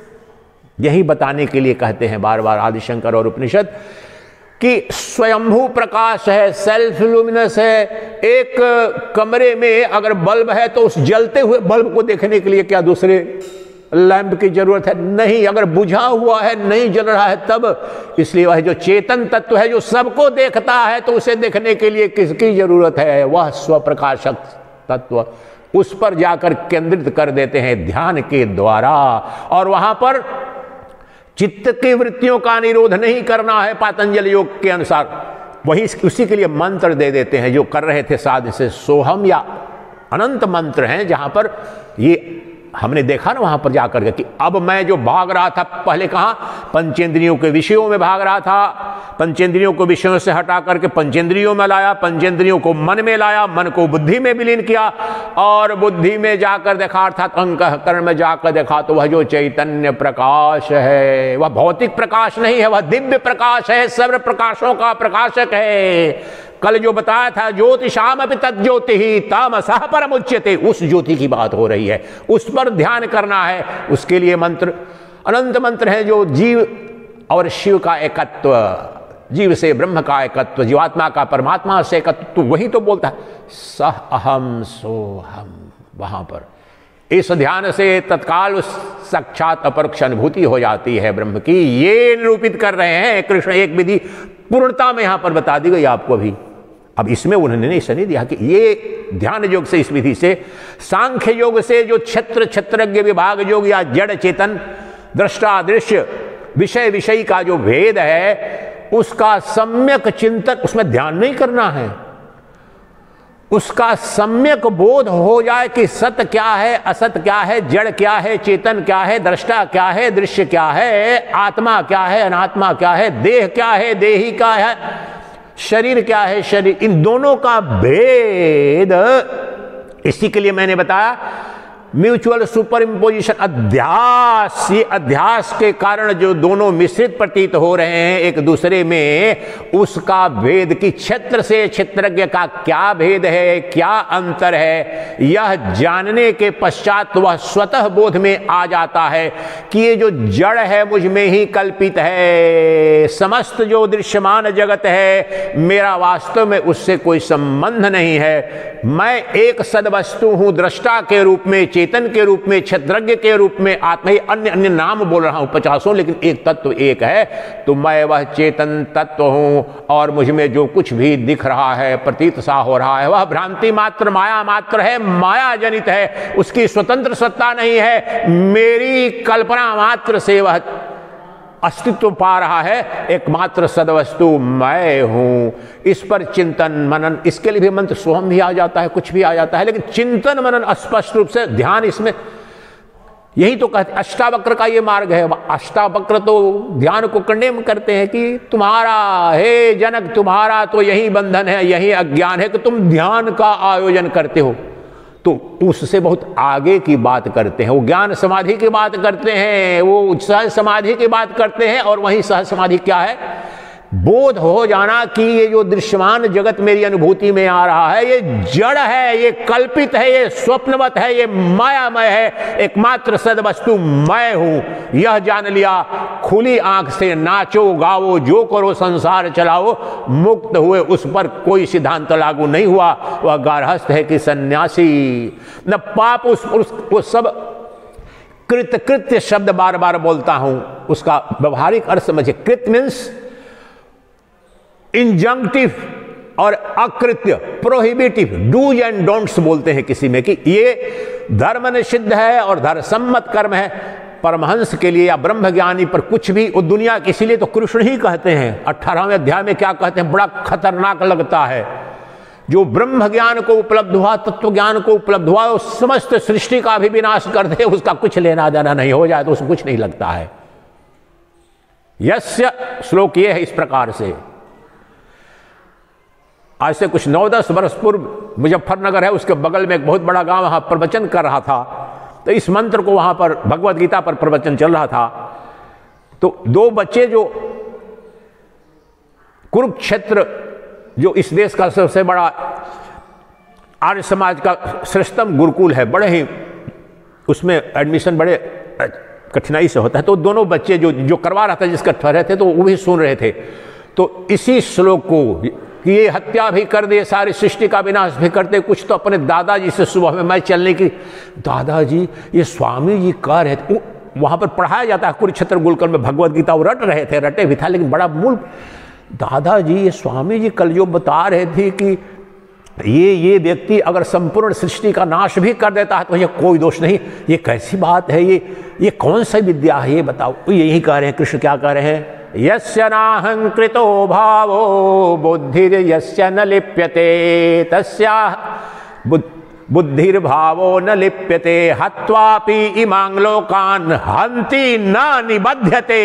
Speaker 1: यही बताने के लिए कहते हैं बार बार आदिशंकर और उपनिषद कि स्वयंभू प्रकाश है, सेल्फ लुमिनस है। एक कमरे में अगर बल्ब है तो उस जलते हुए बल्ब को देखने के लिए क्या दूसरे लैंप की जरूरत है? नहीं। अगर बुझा हुआ है, नहीं जल रहा है तब, इसलिए वह जो चेतन तत्व है जो सबको देखता है, तो उसे देखने के लिए किसकी जरूरत है? वह स्वप्रकाशक तत्व, उस पर जाकर केंद्रित कर देते हैं ध्यान के द्वारा, और वहां पर चित्त की वृत्तियों का निरोध नहीं करना है पातंजलि योग के अनुसार। वही उसी के लिए मंत्र दे देते हैं जो कर रहे थे साध से, सोहम या अनंत मंत्र हैं, जहां पर ये हमने देखा ना वहां पर जाकर के कि अब मैं जो भाग रहा था, पहले कहां पंचेंद्रियों के विषयों में भाग रहा था, पंचेंद्रियों को विषयों से हटा करके पंचेंद्रियों में लाया, पंचेंद्रियों को मन में लाया, मन को बुद्धि में विलीन किया, और बुद्धि में जाकर देखा अर्थात अंतःकरण में जाकर देखा तो वह जो चैतन्य प्रकाश है, वह भौतिक प्रकाश नहीं है, वह दिव्य प्रकाश है, सर्व प्रकाशों का प्रकाशक है। कल जो बताया था ज्योतिषाम अपि तज्ज्योति ही तामसः परमुच्यते, उस ज्योति की बात हो रही है, उस पर ध्यान करना है। उसके लिए मंत्र अनंत मंत्र है जो जीव और शिव का एकत्व, जीव से ब्रह्म का एकत्व, जीवात्मा का परमात्मा से एकत्व, तो वही तो बोलता है सह अहम सोहम। वहां पर इस ध्यान से तत्काल उस साक्षात अपरोक्ष अनुभूति हो जाती है ब्रह्म की। ये निरूपित कर रहे हैं कृष्ण, एक विधि पूर्णता में यहां पर बता दी गई आपको अभी। अब इसमें उन्होंने निश्चय दिया कि ये ध्यान योग से, इस विधि से, सांख्य योग से जो क्षेत्र क्षेत्रज्ञ विभाग योग या जड़ चेतन दृष्टा दृश्य विषय विषय का जो भेद है, उसका सम्यक चिंतन, उसमें ध्यान नहीं करना है, उसका सम्यक बोध हो जाए कि सत्य क्या है, असत क्या है, जड़ क्या है, चेतन क्या है, दृष्टा क्या है, दृश्य क्या है, आत्मा क्या है, अनात्मा क्या है, देह क्या है, देही क्या है, शरीर क्या है, शरीर, इन दोनों का भेद। इसी के लिए मैंने बताया म्यूचुअल सुपर इम्पोजिशन, अध्यास, ये अध्यास के कारण जो दोनों मिश्रित प्रतीत हो रहे हैं एक दूसरे में, उसका भेद कि क्षेत्र से क्षेत्रज्ञ का क्या भेद है, क्या अंतर है, यह जानने के पश्चात वह स्वतः बोध में आ जाता है कि ये जो जड़ है मुझ में ही कल्पित है, समस्त जो दृश्यमान जगत है मेरा वास्तव में उससे कोई संबंध नहीं है, मैं एक सदवस्तु हूं, दृष्टा के रूप में, चेतन के रूप में, क्षेत्रज्ञ के रूप में, आत्मा ही अन्य अन्य नाम बोल रहा हूं पचासों, लेकिन एक तत्व एक है। तो मैं वह चेतन तत्व हूं, और मुझ में जो कुछ भी दिख रहा है, प्रतीत सा हो रहा है, वह भ्रांति मात्र, माया मात्र है, माया जनित है, उसकी स्वतंत्र सत्ता नहीं है, मेरी कल्पना मात्र से वह अस्तित्व पा रहा है। एकमात्र सदवस्तु मैं हूं। इस पर चिंतन मनन, इसके लिए भी मंत्र सोहम भी आ जाता है, कुछ भी आ जाता है, लेकिन चिंतन मनन स्पष्ट रूप से ध्यान, इसमें यही तो कहते, अष्टावक्र का ये मार्ग है। अष्टावक्र तो ध्यान को कंडेम करते हैं कि तुम्हारा, हे जनक, तुम्हारा तो यही बंधन है, यही अज्ञान है कि तुम ध्यान का आयोजन करते हो। तो उससे बहुत आगे की बात करते हैं, वो ज्ञान समाधि की बात करते हैं, वो सहज समाधि की बात करते हैं, और वही सहज समाधि क्या है? बोध हो जाना कि ये जो दृश्यमान जगत मेरी अनुभूति में आ रहा है ये जड़ है, ये कल्पित है, ये स्वप्नवत है, ये मायामय है, एकमात्र सदवस्तु मैं हूं। यह जान लिया, खुली आंख से नाचो गाओ, जो करो संसार चलाओ, मुक्त हुए उस पर कोई सिद्धांत लागू नहीं हुआ। वह गारहस्थ है कि सन्यासी, न पाप उस, उस, उस सब कृतकृत्य शब्द बार बार बोलता हूं, उसका व्यवहारिक अर्थ समझे। कृत मीन्स इंजंक्टिव और अकृत्य, प्रोहिबिटिव, डूज एंड डोंट्स बोलते हैं किसी में कि ये धर्म निषिद्ध है और धर्म सम्मत कर्म है। परमहंस के लिए या ब्रह्मज्ञानी पर कुछ भी, वो दुनिया के, इसीलिए तो कृष्ण ही कहते हैं अठारहवें अध्याय में, क्या कहते हैं, बड़ा खतरनाक लगता है। जो ब्रह्म ज्ञान को उपलब्ध हुआ, तत्व ज्ञान को उपलब्ध हुआ, वो समस्त सृष्टि का भी विनाश कर दे, उसका कुछ लेना देना नहीं हो जाए तो उसको कुछ नहीं लगता है। यस्य श्लोक ये है इस प्रकार से। आज से कुछ नौ दस वर्ष पूर्व मुजफ्फरनगर है, उसके बगल में एक बहुत बड़ा गांव, वहां प्रवचन कर रहा था, तो इस मंत्र को वहां पर भगवत गीता पर प्रवचन चल रहा था। तो दो बच्चे जो कुरुक्षेत्र, जो इस देश का सबसे बड़ा आर्य समाज का श्रेष्ठतम गुरुकुल है, बड़े ही उसमें एडमिशन बड़े कठिनाई से होता है, तो दोनों बच्चे जो जो करवा रहा था, जिसका ठहरे थे, तो वो भी सुन रहे थे। तो इसी श्लोक को कि ये हत्या भी कर दे, सारी सृष्टि का विनाश भी करते, कुछ तो अपने दादाजी से सुबह में मैं चलने की, दादाजी ये स्वामी जी कह रहे थे, वहां पर पढ़ाया जाता है कुरुक्षेत्र गुरुकुल में भगवत गीता, वो रट रहे थे, रटे भी था, लेकिन बड़ा मूल, दादाजी ये स्वामी जी कल जो बता रहे थे कि ये ये व्यक्ति अगर संपूर्ण सृष्टि का नाश भी कर देता है तो ये कोई दोष नहीं, ये कैसी बात है, ये ये कौन सी विद्या है, ये बताओ। तो यही कह रहे हैं, कृष्ण क्या कह रहे हैं, यस्य नाहंकृतो भावो बुद्धिर यस्य न लिप्यते तस्या बुद्धिर्भावो न लिप्यते हत्वापि इमां लोकान् हन्ति न निबध्यते।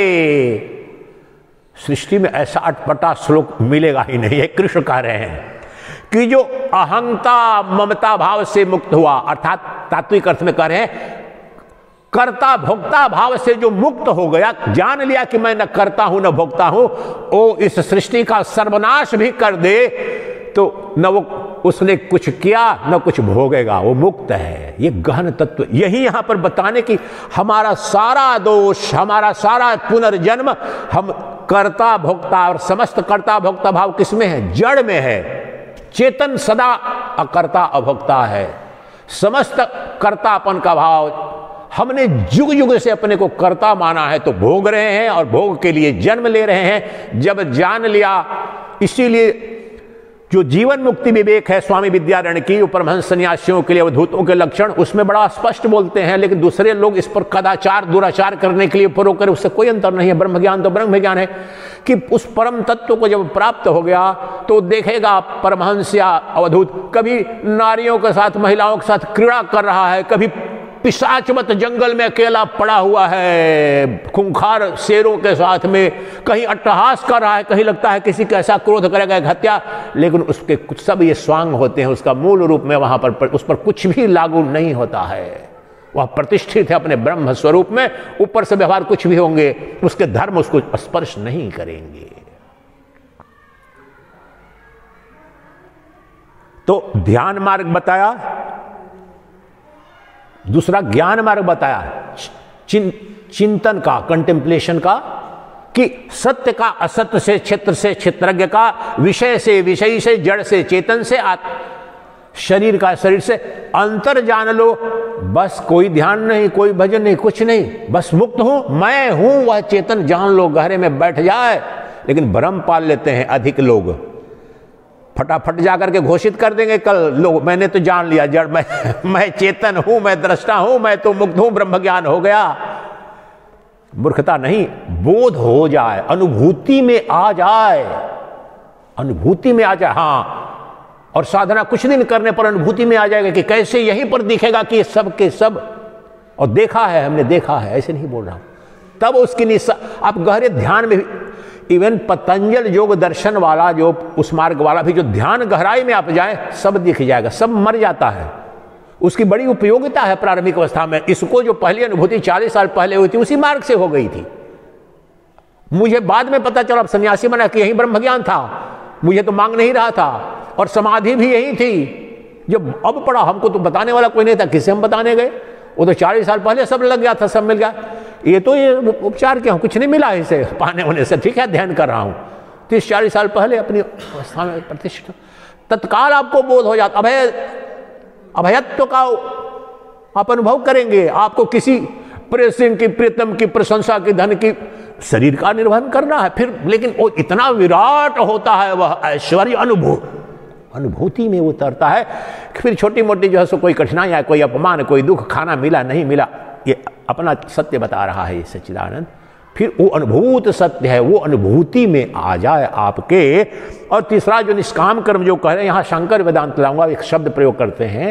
Speaker 1: सृष्टि में ऐसा अटपटा श्लोक मिलेगा ही नहीं, कृष्ण कह रहे हैं कि जो अहंता ममता भाव से मुक्त हुआ, अर्थात तात्विक अर्थ में कह रहे हैं कर्ता भोक्ता भाव से जो मुक्त हो गया, जान लिया कि मैं न करता हूं न भोगता हूं, वो इस सृष्टि का सर्वनाश भी कर दे तो न वो उसने कुछ किया न कुछ भोगेगा, वो मुक्त है। ये गहन तत्व यही यहां पर बताने की, हमारा सारा दोष, हमारा सारा पुनर्जन्म हम कर्ता भोक्ता, और समस्त कर्ता भोक्ता भाव किसमें है, जड़ में है। चेतन सदा अकर्ता अभोक्ता है, समस्त कर्तापन का भाव हमने युग युग से अपने को कर्ता माना है, तो भोग रहे हैं और भोग के लिए जन्म ले रहे हैं। जब जान लिया, इसीलिए जो जीवन मुक्ति विवेक है स्वामी विद्यारण्य की, परमहंस सन्यासियों के लिए अवधूतों के लक्षण, उसमें बड़ा स्पष्ट बोलते हैं, लेकिन दूसरे लोग इस पर कदाचार दुराचार करने के लिए प्रयोग करें, उससे कोई अंतर नहीं है। ब्रह्म ज्ञान तो ब्रह्म ज्ञान है कि उस परम तत्व को जब प्राप्त हो गया तो देखेगा परमहंस या अवधूत कभी नारियों के साथ, महिलाओं के साथ क्रीड़ा कर रहा है, कभी पिशाचवत जंगल में अकेला पड़ा हुआ है खूंखार शेरों के साथ में, कहीं अट्टहास कर रहा है, कहीं लगता है किसी का ऐसा क्रोध करेगा एक हत्या, लेकिन उसके कुछ सब ये स्वांग होते हैं, उसका मूल रूप में वहां पर, पर उस पर कुछ भी लागू नहीं होता है। वह प्रतिष्ठित है अपने ब्रह्म स्वरूप में, ऊपर से व्यवहार कुछ भी होंगे उसके धर्म उसको स्पर्श नहीं करेंगे। तो ध्यान मार्ग बताया, दूसरा ज्ञान मार्ग बताया, चिं, चिंतन का, कंटेम्पलेशन का, कि सत्य का असत्य से, क्षेत्र से क्षेत्रज्ञ का, विषय से विषयी से, जड़ से चेतन से, शरीर का शरीर से अंतर जान लो, बस कोई ध्यान नहीं, कोई भजन नहीं, कुछ नहीं, बस मुक्त हूं, मैं हूं वह चेतन जान लो, गहरे में बैठ जाए। लेकिन भ्रम पाल लेते हैं अधिक लोग, फटाफट जाकर के घोषित कर देंगे कल लोग, मैंने तो जान लिया, जड़ मैं मैं चेतन हूं, मैं दृष्टा हूं, मैं तो मुक्त हूं, ब्रह्म ज्ञान हो गया। मूर्खता नहीं, बोध हो जाए, अनुभूति में आ जाए, अनुभूति में आ जाए। हाँ, और साधना कुछ दिन करने पर अनुभूति में आ जाएगा कि कैसे यहीं पर दिखेगा कि ये सब के सब, और देखा है, हमने देखा है, ऐसे नहीं बोल रहा हूं, तब उसकी निशा आप गहरे ध्यान में, इवन पतंजल योग दर्शन वाला जो उस मार्ग वाला भी, जो ध्यान गहराई में आप जाए सब दिख जाएगा, सब मर जाता है। उसकी बड़ी उपयोगिता है प्रारंभिक अवस्था में। इसको जो पहली अनुभूति चालीस साल पहले हुई थी उसी मार्ग से हो गई थी। मुझे बाद में पता चला, अब सन्यासी बना कि यही ब्रह्म ज्ञान था, मुझे तो मांग नहीं रहा था, और समाधि भी यही थी। जब अब पढ़ा, हमको तो बताने वाला कोई नहीं था, किसे हम बताने गए? वो तो चालीस साल पहले सब लग गया था, सब मिल गया। ये तो ये उपचार क्या, कुछ नहीं मिला इसे पाने होने से, ठीक है ध्यान कर रहा हूं, तीस चालीस साल पहले अपनी अवस्था में प्रतिष्ठित, तत्काल आपको बोध हो जाता, अभय अभयत्व का आप अनुभव करेंगे। आपको किसी प्रेसिंग की, प्रीतम की, प्रशंसा की, धन की, शरीर का निर्वहन करना है फिर, लेकिन वो इतना विराट होता है वह ऐश्वर्य, अनुभूति अनुभूति में उतरता है। फिर छोटी मोटी जो है सो कोई कठिनाइयां, कोई अपमान, कोई दुख, खाना मिला नहीं मिला, ये अपना सत्य बता रहा है ये सच्चिदानंद। फिर वो अनुभूत सत्य है, वो अनुभूति में आ जाए आपके। और तीसरा जो निष्काम कर्म जो कह रहे हैं, यहां शंकर वेदांत लाऊंगा, एक शब्द प्रयोग करते हैं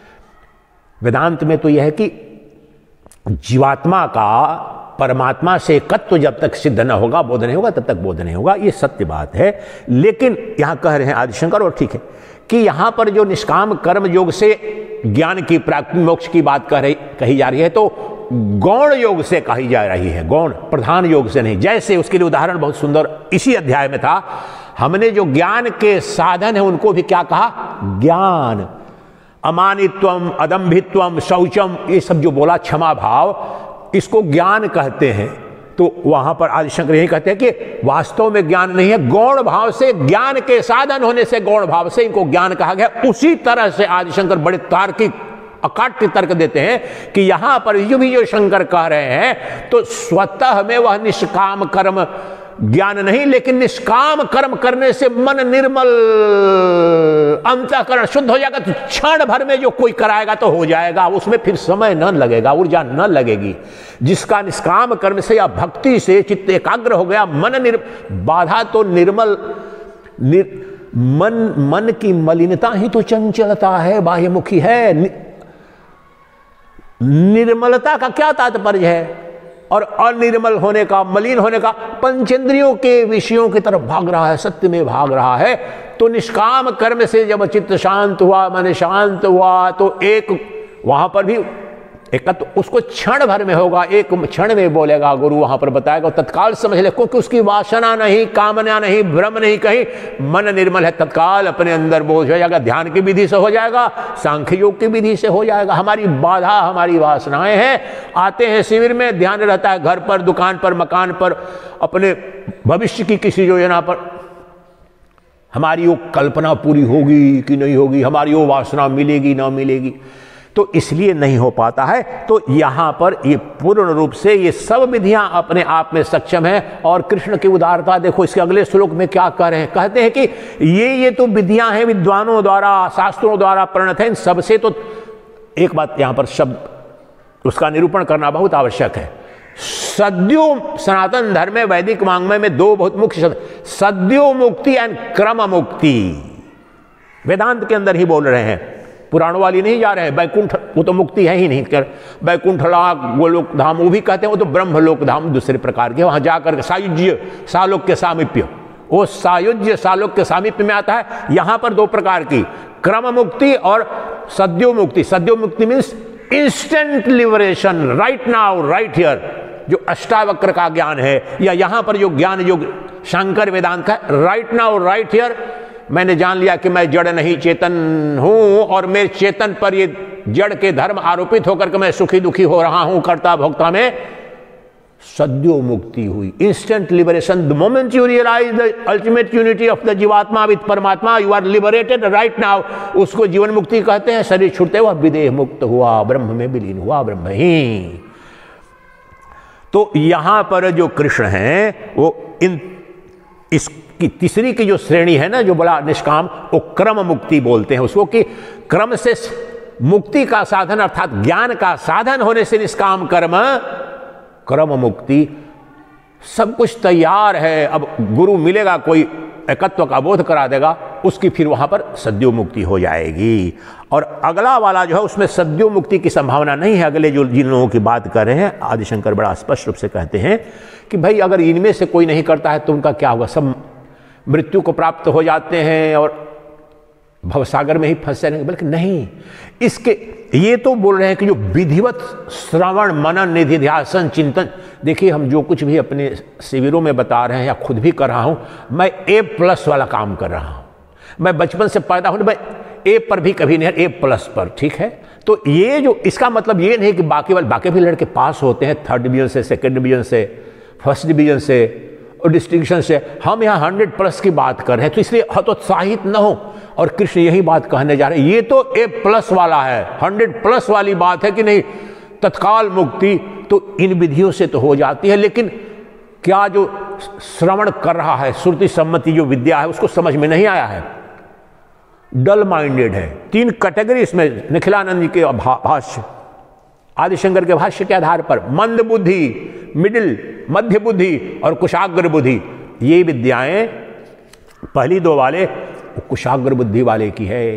Speaker 1: वेदांत में, तो यह है कि जीवात्मा का परमात्मा से एकत्व जब तक सिद्ध न होगा, बोध नहीं होगा, तब तक बोध नहीं होगा, ये सत्य बात है। लेकिन यहां कह रहे हैं आदिशंकर, और ठीक है कि यहां पर जो निष्काम कर्म योग से ज्ञान की प्राप्ति, मोक्ष की बात कह रही कही जा रही है, तो गौण योग से कही जा रही है, गौण प्रधान योग से नहीं। जैसे उसके लिए उदाहरण बहुत सुंदर इसी अध्याय में था, हमने जो ज्ञान के साधन है उनको भी क्या कहा? ज्ञान। अमानित्वम, अदम्भित्वम, शौचम, ये सब जो बोला, क्षमा भाव, इसको ज्ञान कहते हैं। तो वहां पर आदिशंकर यही कहते हैं कि वास्तव में ज्ञान नहीं है, गौण भाव से, ज्ञान के साधन होने से गौण भाव से इनको ज्ञान कहा गया। उसी तरह से आदिशंकर बड़े तार्किक अकाट्य तर्क देते हैं कि यहां पर जो भी जो शंकर कह रहे हैं, तो स्वतः में वह निष्काम कर्म ज्ञान नहीं, लेकिन निष्काम कर्म करने से मन निर्मल, अंतःकरण शुद्ध हो जाएगा। तो क्षण भर में जो कोई कराएगा तो हो जाएगा, उसमें फिर समय न लगेगा, ऊर्जा न लगेगी। जिसका निष्काम कर्म से या भक्ति से चित्त एकाग्र हो गया, मन निर बाधा तो निर्मल निर, मन मन की मलिनता ही तो चंचलता है, बाह्यमुखी है। नि, निर्मलता का क्या तात्पर्य है? और अनिर्मल होने का, मलिन होने का, पंचेंद्रियों के विषयों की तरफ भाग रहा है, सत्य में भाग रहा है। तो निष्काम कर्म से जब चित्त शांत हुआ, मन शांत हुआ, तो एक वहां पर भी एक तो उसको क्षण भर में होगा, एक क्षण में बोलेगा गुरु, वहां पर बताएगा, तत्काल समझ ले, क्योंकि उसकी वासना नहीं, कामना नहीं, भ्रम नहीं, कहीं मन निर्मल है, तत्काल अपने अंदर बोझ हो जाएगा। ध्यान की विधि से हो जाएगा, सांख्य योग की विधि से हो जाएगा। हमारी बाधा हमारी वासनाएं हैं, आते हैं शिविर में, ध्यान रहता है घर पर, दुकान पर, मकान पर, अपने भविष्य की किसी योजना पर, हमारी वो कल्पना पूरी होगी कि नहीं होगी, हमारी वो वासना मिलेगी ना मिलेगी, तो इसलिए नहीं हो पाता है। तो यहां पर ये पूर्ण रूप से ये सब विधियां अपने आप में सक्षम है। और कृष्ण की उदारता देखो, इसके अगले श्लोक में क्या कह रहे हैं, कहते हैं कि ये ये तो विधियां हैं विद्वानों द्वारा, शास्त्रों द्वारा परिणत है, इन सबसे तो एक बात यहां पर शब्द उसका निरूपण करना बहुत आवश्यक है। सद्यो सनातन धर्म में, वैदिक वाङ्मय में दो बहुत मुख्य शब्द, सद्यो मुक्ति एंड क्रम मुक्ति, वेदांत के अंदर ही बोल रहे हैं, पुराणों वाली नहीं जा रहे हैं। बैकुंठ वो तो मुक्ति है ही नहीं, कर बैकुंठ लाख गोलोक धाम वो भी कहते हैं, वो तो ब्रह्मलोक धाम दूसरे प्रकार के, वहां जाकर सायुज्य सालोक्य सामीप्य, वो सायुज्य सालोक्य सामीप्य में आता है। यहां पर दो प्रकार की, क्रम मुक्ति और सद्यो मुक्ति। सद्यो मुक्ति means instant liberation, right now right here, जो अष्टावक्र का ज्ञान है, या यहां पर जो ज्ञान योग शंकर वेदांत का, राइट नाउ राइट हियर, मैंने जान लिया कि मैं जड़ नहीं चेतन हूं, और मेरे चेतन पर ये जड़ के धर्म आरोपित होकर के मैं सुखी दुखी हो रहा हूं, कर्ता भोक्ता में, सद्यो मुक्ति हुई, instant liberation. The moment you realise the ultimate unity of the jivatma with paramatma, you are liberated right now, उसको जीवन मुक्ति कहते हैं। शरीर छूटते हुआ विदेह मुक्त हुआ, ब्रह्म में विलीन हुआ, ब्रह्म ही। तो यहां पर जो कृष्ण हैं वो इन इसकी तीसरी की जो श्रेणी है ना, जो बड़ा निष्काम, वो क्रम मुक्ति बोलते हैं उसको, कि क्रम से मुक्ति का साधन अर्थात ज्ञान का साधन होने से निष्काम कर्म क्रम मुक्ति। सब कुछ तैयार है, अब गुरु मिलेगा, कोई एकत्व का बोध करा देगा, उसकी फिर वहां पर सद्यो मुक्ति हो जाएगी। और अगला वाला जो है उसमें सद्यो मुक्ति की संभावना नहीं है। अगले जो जिन लोगों की बात कर रहे हैं, आदिशंकर बड़ा स्पष्ट रूप से कहते हैं कि भाई अगर इनमें से कोई नहीं करता है तो उनका क्या होगा, सब मृत्यु को प्राप्त हो जाते हैं और भवसागर में ही फंसे रहेंगे। बल्कि नहीं, इसके ये तो बोल रहे हैं कि जो विधिवत श्रवण मनन निधिध्यासन चिंतन, देखिए, हम जो कुछ भी अपने शिविरों में बता रहे हैं या खुद भी कर रहा हूं, मैं ए प्लस वाला काम कर रहा हूं। मैं बचपन से पैदा होने, मैं ए पर भी कभी नहीं, ए प्लस पर, ठीक है। तो ये जो, इसका मतलब ये नहीं कि बाकी वाले बाकी भी लड़के पास होते हैं थर्ड डिवीजन से, सेकेंड डिवीजन से, फर्स्ट डिवीजन से और डिस्टिंक्शन से। हम यहाँ हंड्रेड प्लस की बात कर रहे हैं, तो इसलिए हतोत्साहित न हो। और कृष्ण यही बात कहने जा रहे हैं, ये तो ए प्लस वाला है, हंड्रेड प्लस वाली बात है कि नहीं, तत्काल मुक्ति तो इन विधियों से तो हो जाती है, लेकिन क्या जो श्रवण कर रहा है, श्रुति सम्मति जो विद्या है, उसको समझ में नहीं आया है, डल माइंडेड है। तीन कैटेगरी इसमें निखिलानंद जी के भाष्य, आदिशंकर के भाष्य के आधार पर, मंद बुद्धि, मिडिल, मध्य बुद्धि और कुशाग्र बुद्धि, ये विद्याएं पहली दो वाले कुशाग्र बुद्धि वाले की है।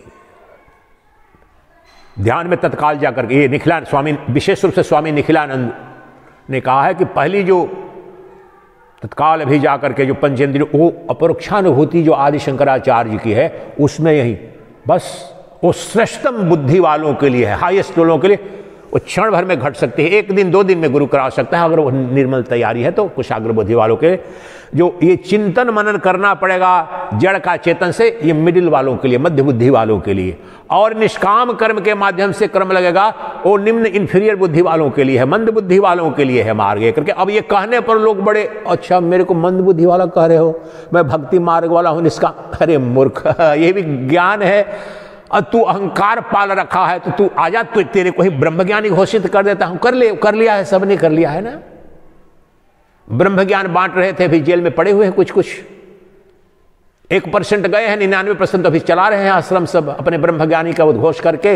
Speaker 1: ध्यान में तत्काल जाकर के, ये निखिलानंद स्वामी, विशेष रूप से स्वामी निखिलानंद ने कहा है कि पहली जो तत्काल अभी जाकर के जो पंचेंद्रिय, वो अपरोक्षानुभूति जो आदि शंकराचार्य की है, उसमें यही बस वो श्रेष्ठतम बुद्धि वालों के लिए है, हाईएस्ट लोगों के लिए। वो क्षण भर में घट सकती है, एक दिन दो दिन में गुरु करा सकता है, अगर वो निर्मल तैयारी है तो। कुशाग्र बुद्धि वालों के जो ये चिंतन मनन करना पड़ेगा जड़ का चेतन से, ये मिडिल वालों के लिए, मध्य बुद्धि वालों के लिए। और निष्काम कर्म के माध्यम से कर्म लगेगा, वो निम्न इंफीरियर बुद्धि वालों के लिए है, मंद बुद्धि वालों के लिए है मार्ग ये करके। अब ये कहने पर लोग बड़े, अच्छा मेरे को मंद बुद्धि वाला कह रहे हो, मैं भक्ति मार्ग वाला हूं, निष्काम। अरे मूर्ख, ये भी ज्ञान है। और तू अहंकार पाल रखा है, तो तू आजा, तो तेरे को ही ब्रह्मज्ञानी घोषित कर देता हूं। कर ले, कर लिया है, सबने कर लिया है ना। ब्रह्म ज्ञान बांट रहे थे, अभी जेल में पड़े हुए हैं कुछ कुछ, एक परसेंट गए हैं, निन्यानवे परसेंट अभी चला रहे हैं आश्रम सब अपने ब्रह्मज्ञानी का उद्घोष करके।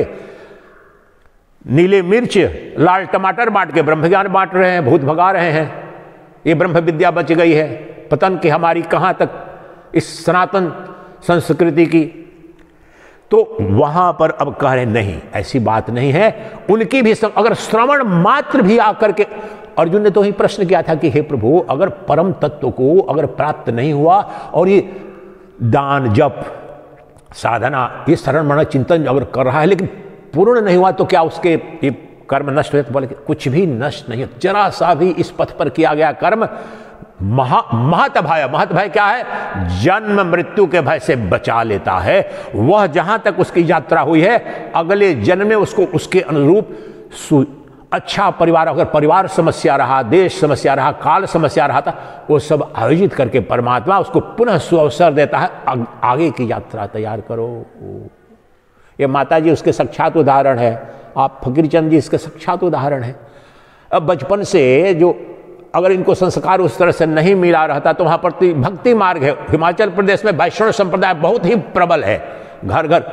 Speaker 1: नीले मिर्च लाल टमाटर बांट के ब्रह्म ज्ञान बांट रहे हैं, भूत भगा रहे हैं। ये ब्रह्म विद्या बच गई है, पतन की हमारी कहां तक इस सनातन संस्कृति की। तो वहां पर अब कह रहे नहीं, ऐसी बात नहीं है। उनकी भी सब, अगर श्रवण मात्र भी आकर के, अर्जुन ने तो ही प्रश्न किया था कि हे प्रभु, अगर परम तत्व को अगर प्राप्त नहीं हुआ और ये दान जप साधना ये शरण मरण चिंतन अगर कर रहा है लेकिन पूर्ण नहीं हुआ, तो क्या उसके ये कर्म नष्ट हुए? तो बोले कुछ भी नष्ट नहीं, जरा सा भी इस पथ पर किया गया कर्म महा महत भय, महत भय क्या है? जन्म मृत्यु के भय से बचा लेता है। वह जहां तक उसकी यात्रा हुई है, अगले जन्म में उसको उसके अनुरूप अच्छा परिवार, अगर परिवार समस्या रहा, देश समस्या रहा, काल समस्या रहा था, वो सब आयोजित करके परमात्मा उसको पुनः सुअवसर देता है, आगे की यात्रा तैयार करो। ये माता जी उसके साक्षात उदाहरण है, आप फकीरचंद जी इसके साक्षात उदाहरण है। अब बचपन से जो अगर इनको संस्कार उस तरह से नहीं मिला रहता तो वहां पर भक्ति मार्ग है। हिमाचल प्रदेश में वैष्णव संप्रदाय बहुत ही प्रबल है, घर घर,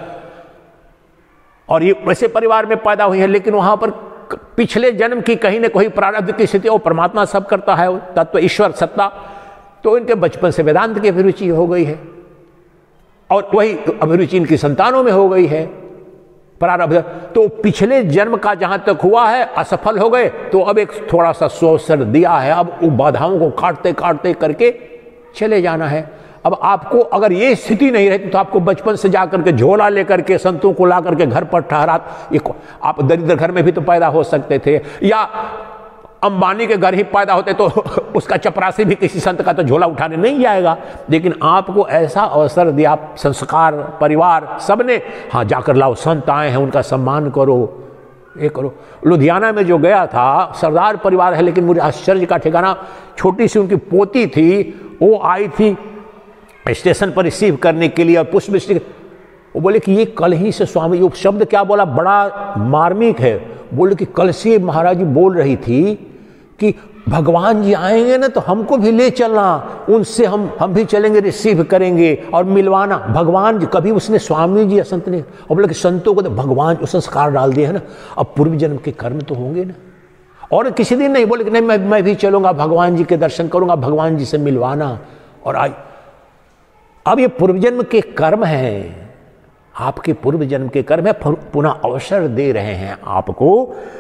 Speaker 1: और ये वैसे परिवार में पैदा हुई है, लेकिन वहां पर पिछले जन्म की कहीं न कहीं प्रारब्ध की स्थिति, वो परमात्मा सब करता है, तत्व ईश्वर सत्ता, तो इनके बचपन से वेदांत की अभिरुचि हो गई है, और वही अभिरुचि इनकी संतानों में हो गई है प्रारब्ध। तो पिछले जन्म का जहां तक हुआ है असफल हो गए, तो अब एक थोड़ा सा अवसर दिया है, अब उन बाधाओं को काटते काटते करके चले जाना है। अब आपको अगर ये स्थिति नहीं रहती तो आपको बचपन से जाकर के झोला लेकर के संतों को ला करके घर पर ठहरा, आप दरिद्र घर में भी तो पैदा हो सकते थे, या अंबानी के घर ही पैदा होते तो उसका चपरासी भी किसी संत का तो झोला उठाने नहीं जाएगा। लेकिन आपको ऐसा अवसर दिया, संस्कार, परिवार सबने, हाँ जाकर लाओ, संत आए हैं उनका सम्मान करो, ये करो। लुधियाना में जो गया था, सरदार परिवार है, लेकिन मुझे आश्चर्य का ठिकाना, छोटी सी उनकी पोती थी, वो आई थी स्टेशन पर रिसीव करने के लिए, और पुष्प वृष्टि, वो बोले कि ये कल ही से स्वामी, वो शब्द क्या बोला, बड़ा मार्मिक है। बोले कि कल से महाराज जी बोल रही थी कि भगवान जी आएंगे ना तो हमको भी ले चलना, उनसे हम हम भी चलेंगे, रिसीव करेंगे और मिलवाना। भगवान जी, कभी उसने स्वामी जी या संत ने, और बोले कि संतों को तो भगवान संस्कार डाल दिए है ना, अब पूर्व जन्म के कर्म तो होंगे ना, और किसी दिन नहीं। बोले कि नहीं, मैं मैं भी चलूंगा, भगवान जी के दर्शन करूंगा, भगवान जी से मिलवाना। और आज अब ये पूर्व जन्म के कर्म हैं, आपके पूर्व जन्म के कर्म है, पुनः अवसर दे रहे हैं आपको।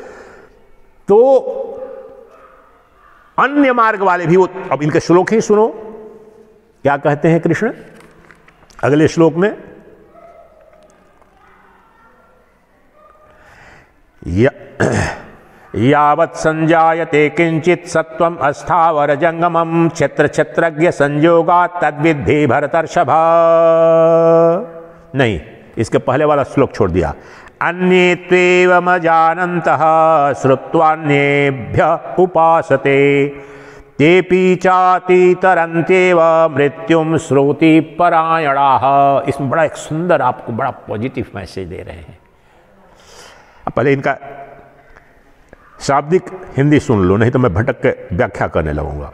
Speaker 1: तो अन्य मार्ग वाले भी, वो अब इनके श्लोक ही सुनो क्या कहते हैं कृष्ण अगले श्लोक में। यावत् संजायते किंचित सत्वम अस्थावर जंगमम क्षेत्र क्षेत्रज्ञ संयोगा तद्विद्धि भरतर्षभ। नहीं, इसके पहले वाला श्लोक छोड़ दिया। अन्ये त्वेवमजानन्तः श्रुत्वान्येभ्य उपासते तेपि चातितरन्त्येव मृत्युम श्रोति परायणाः। इसमें बड़ा एक सुंदर आपको बड़ा पॉजिटिव मैसेज दे रहे हैं। अब पहले इनका शाब्दिक हिंदी सुन लो, नहीं तो मैं भटक के व्याख्या करने लगूंगा।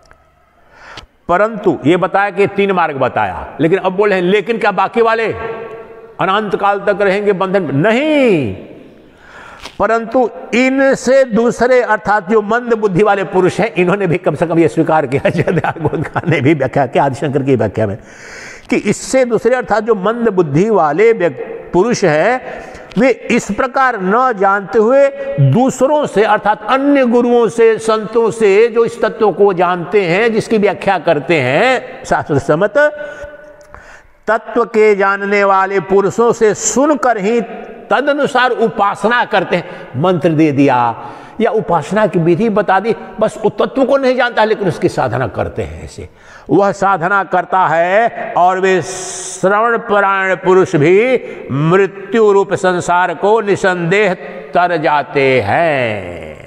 Speaker 1: परंतु ये बताया कि तीन मार्ग बताया, लेकिन अब बोले हैं लेकिन क्या बाकी वाले अनंत काल तक रहेंगे बंधन में? नहीं, परंतु इनसे दूसरे अर्थात जो मंद बुद्धि वाले पुरुष हैं, इन्होंने भी कम से कम ये स्वीकार किया, जयदेव ने भी व्याख्या किया आदिशंकर की व्याख्या में, कि इससे दूसरे अर्थात जो मंद बुद्धि वाले पुरुष हैं वे इस प्रकार न जानते हुए दूसरों से अर्थात अन्य गुरुओं से, संतों से जो इस तत्व को जानते हैं, जिसकी व्याख्या करते हैं शास्त्र सम्मत, तत्व के जानने वाले पुरुषों से सुनकर ही तदनुसार उपासना करते हैं। मंत्र दे दिया या उपासना की विधि बता दी, बस उस तत्व को नहीं जानता है लेकिन उसकी साधना करते हैं। ऐसे वह साधना करता है और वे श्रवण परायण पुरुष भी मृत्यु रूप संसार को निसंदेह तर जाते हैं।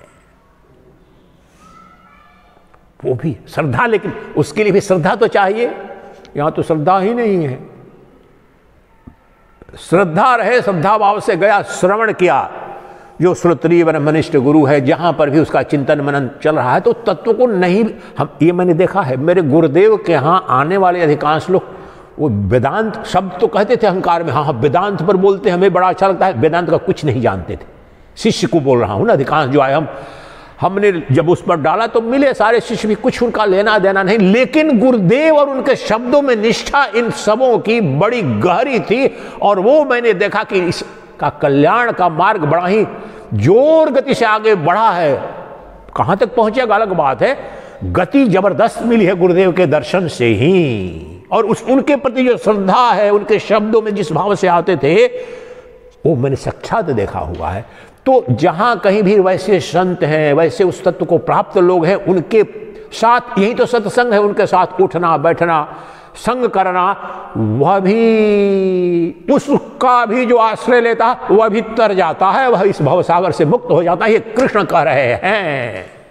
Speaker 1: वो भी श्रद्धा, लेकिन उसके लिए भी श्रद्धा तो चाहिए, यहां तो श्रद्धा ही नहीं है। श्रद्धा रहे, श्रद्धा भाव से गया, श्रवण किया, जो श्रोत्रिय ब्रह्मनिष्ठ गुरु है, जहां पर भी उसका चिंतन मनन चल रहा है, तो तत्व को नहीं, हम ये मैंने देखा है मेरे गुरुदेव के यहाँ आने वाले अधिकांश लोग वो वेदांत शब्द तो कहते थे अहंकार में, हाँ हाँ वेदांत पर बोलते हमें बड़ा अच्छा लगता है, वेदांत का कुछ नहीं जानते थे। शिष्य को बोल रहा हूं ना, अधिकांश जो आए, हम हमने जब उस पर डाला तो मिले सारे शिष्य भी, कुछ उनका लेना देना नहीं, लेकिन गुरुदेव और उनके शब्दों में निष्ठा इन सबों की बड़ी गहरी थी। और वो मैंने देखा कि इसका कल्याण का मार्ग बड़ा ही जोर गति से आगे बढ़ा है। कहां तक पहुंचेगा अलग बात है, गति जबरदस्त मिली है गुरुदेव के दर्शन से ही। और उस उनके प्रति जो श्रद्धा है, उनके शब्दों में जिस भाव से आते थे, वो मैंने साक्षात देखा हुआ है। तो जहां कहीं भी वैसे संत हैं, वैसे उस तत्व को प्राप्त लोग हैं, उनके साथ यही तो सत्संग है, उनके साथ उठना बैठना संग करना, वह भी उसका भी जो आश्रय लेता वह भी तर जाता है, वह इस भवसागर से मुक्त हो जाता है। ये कृष्ण कह रहे हैं।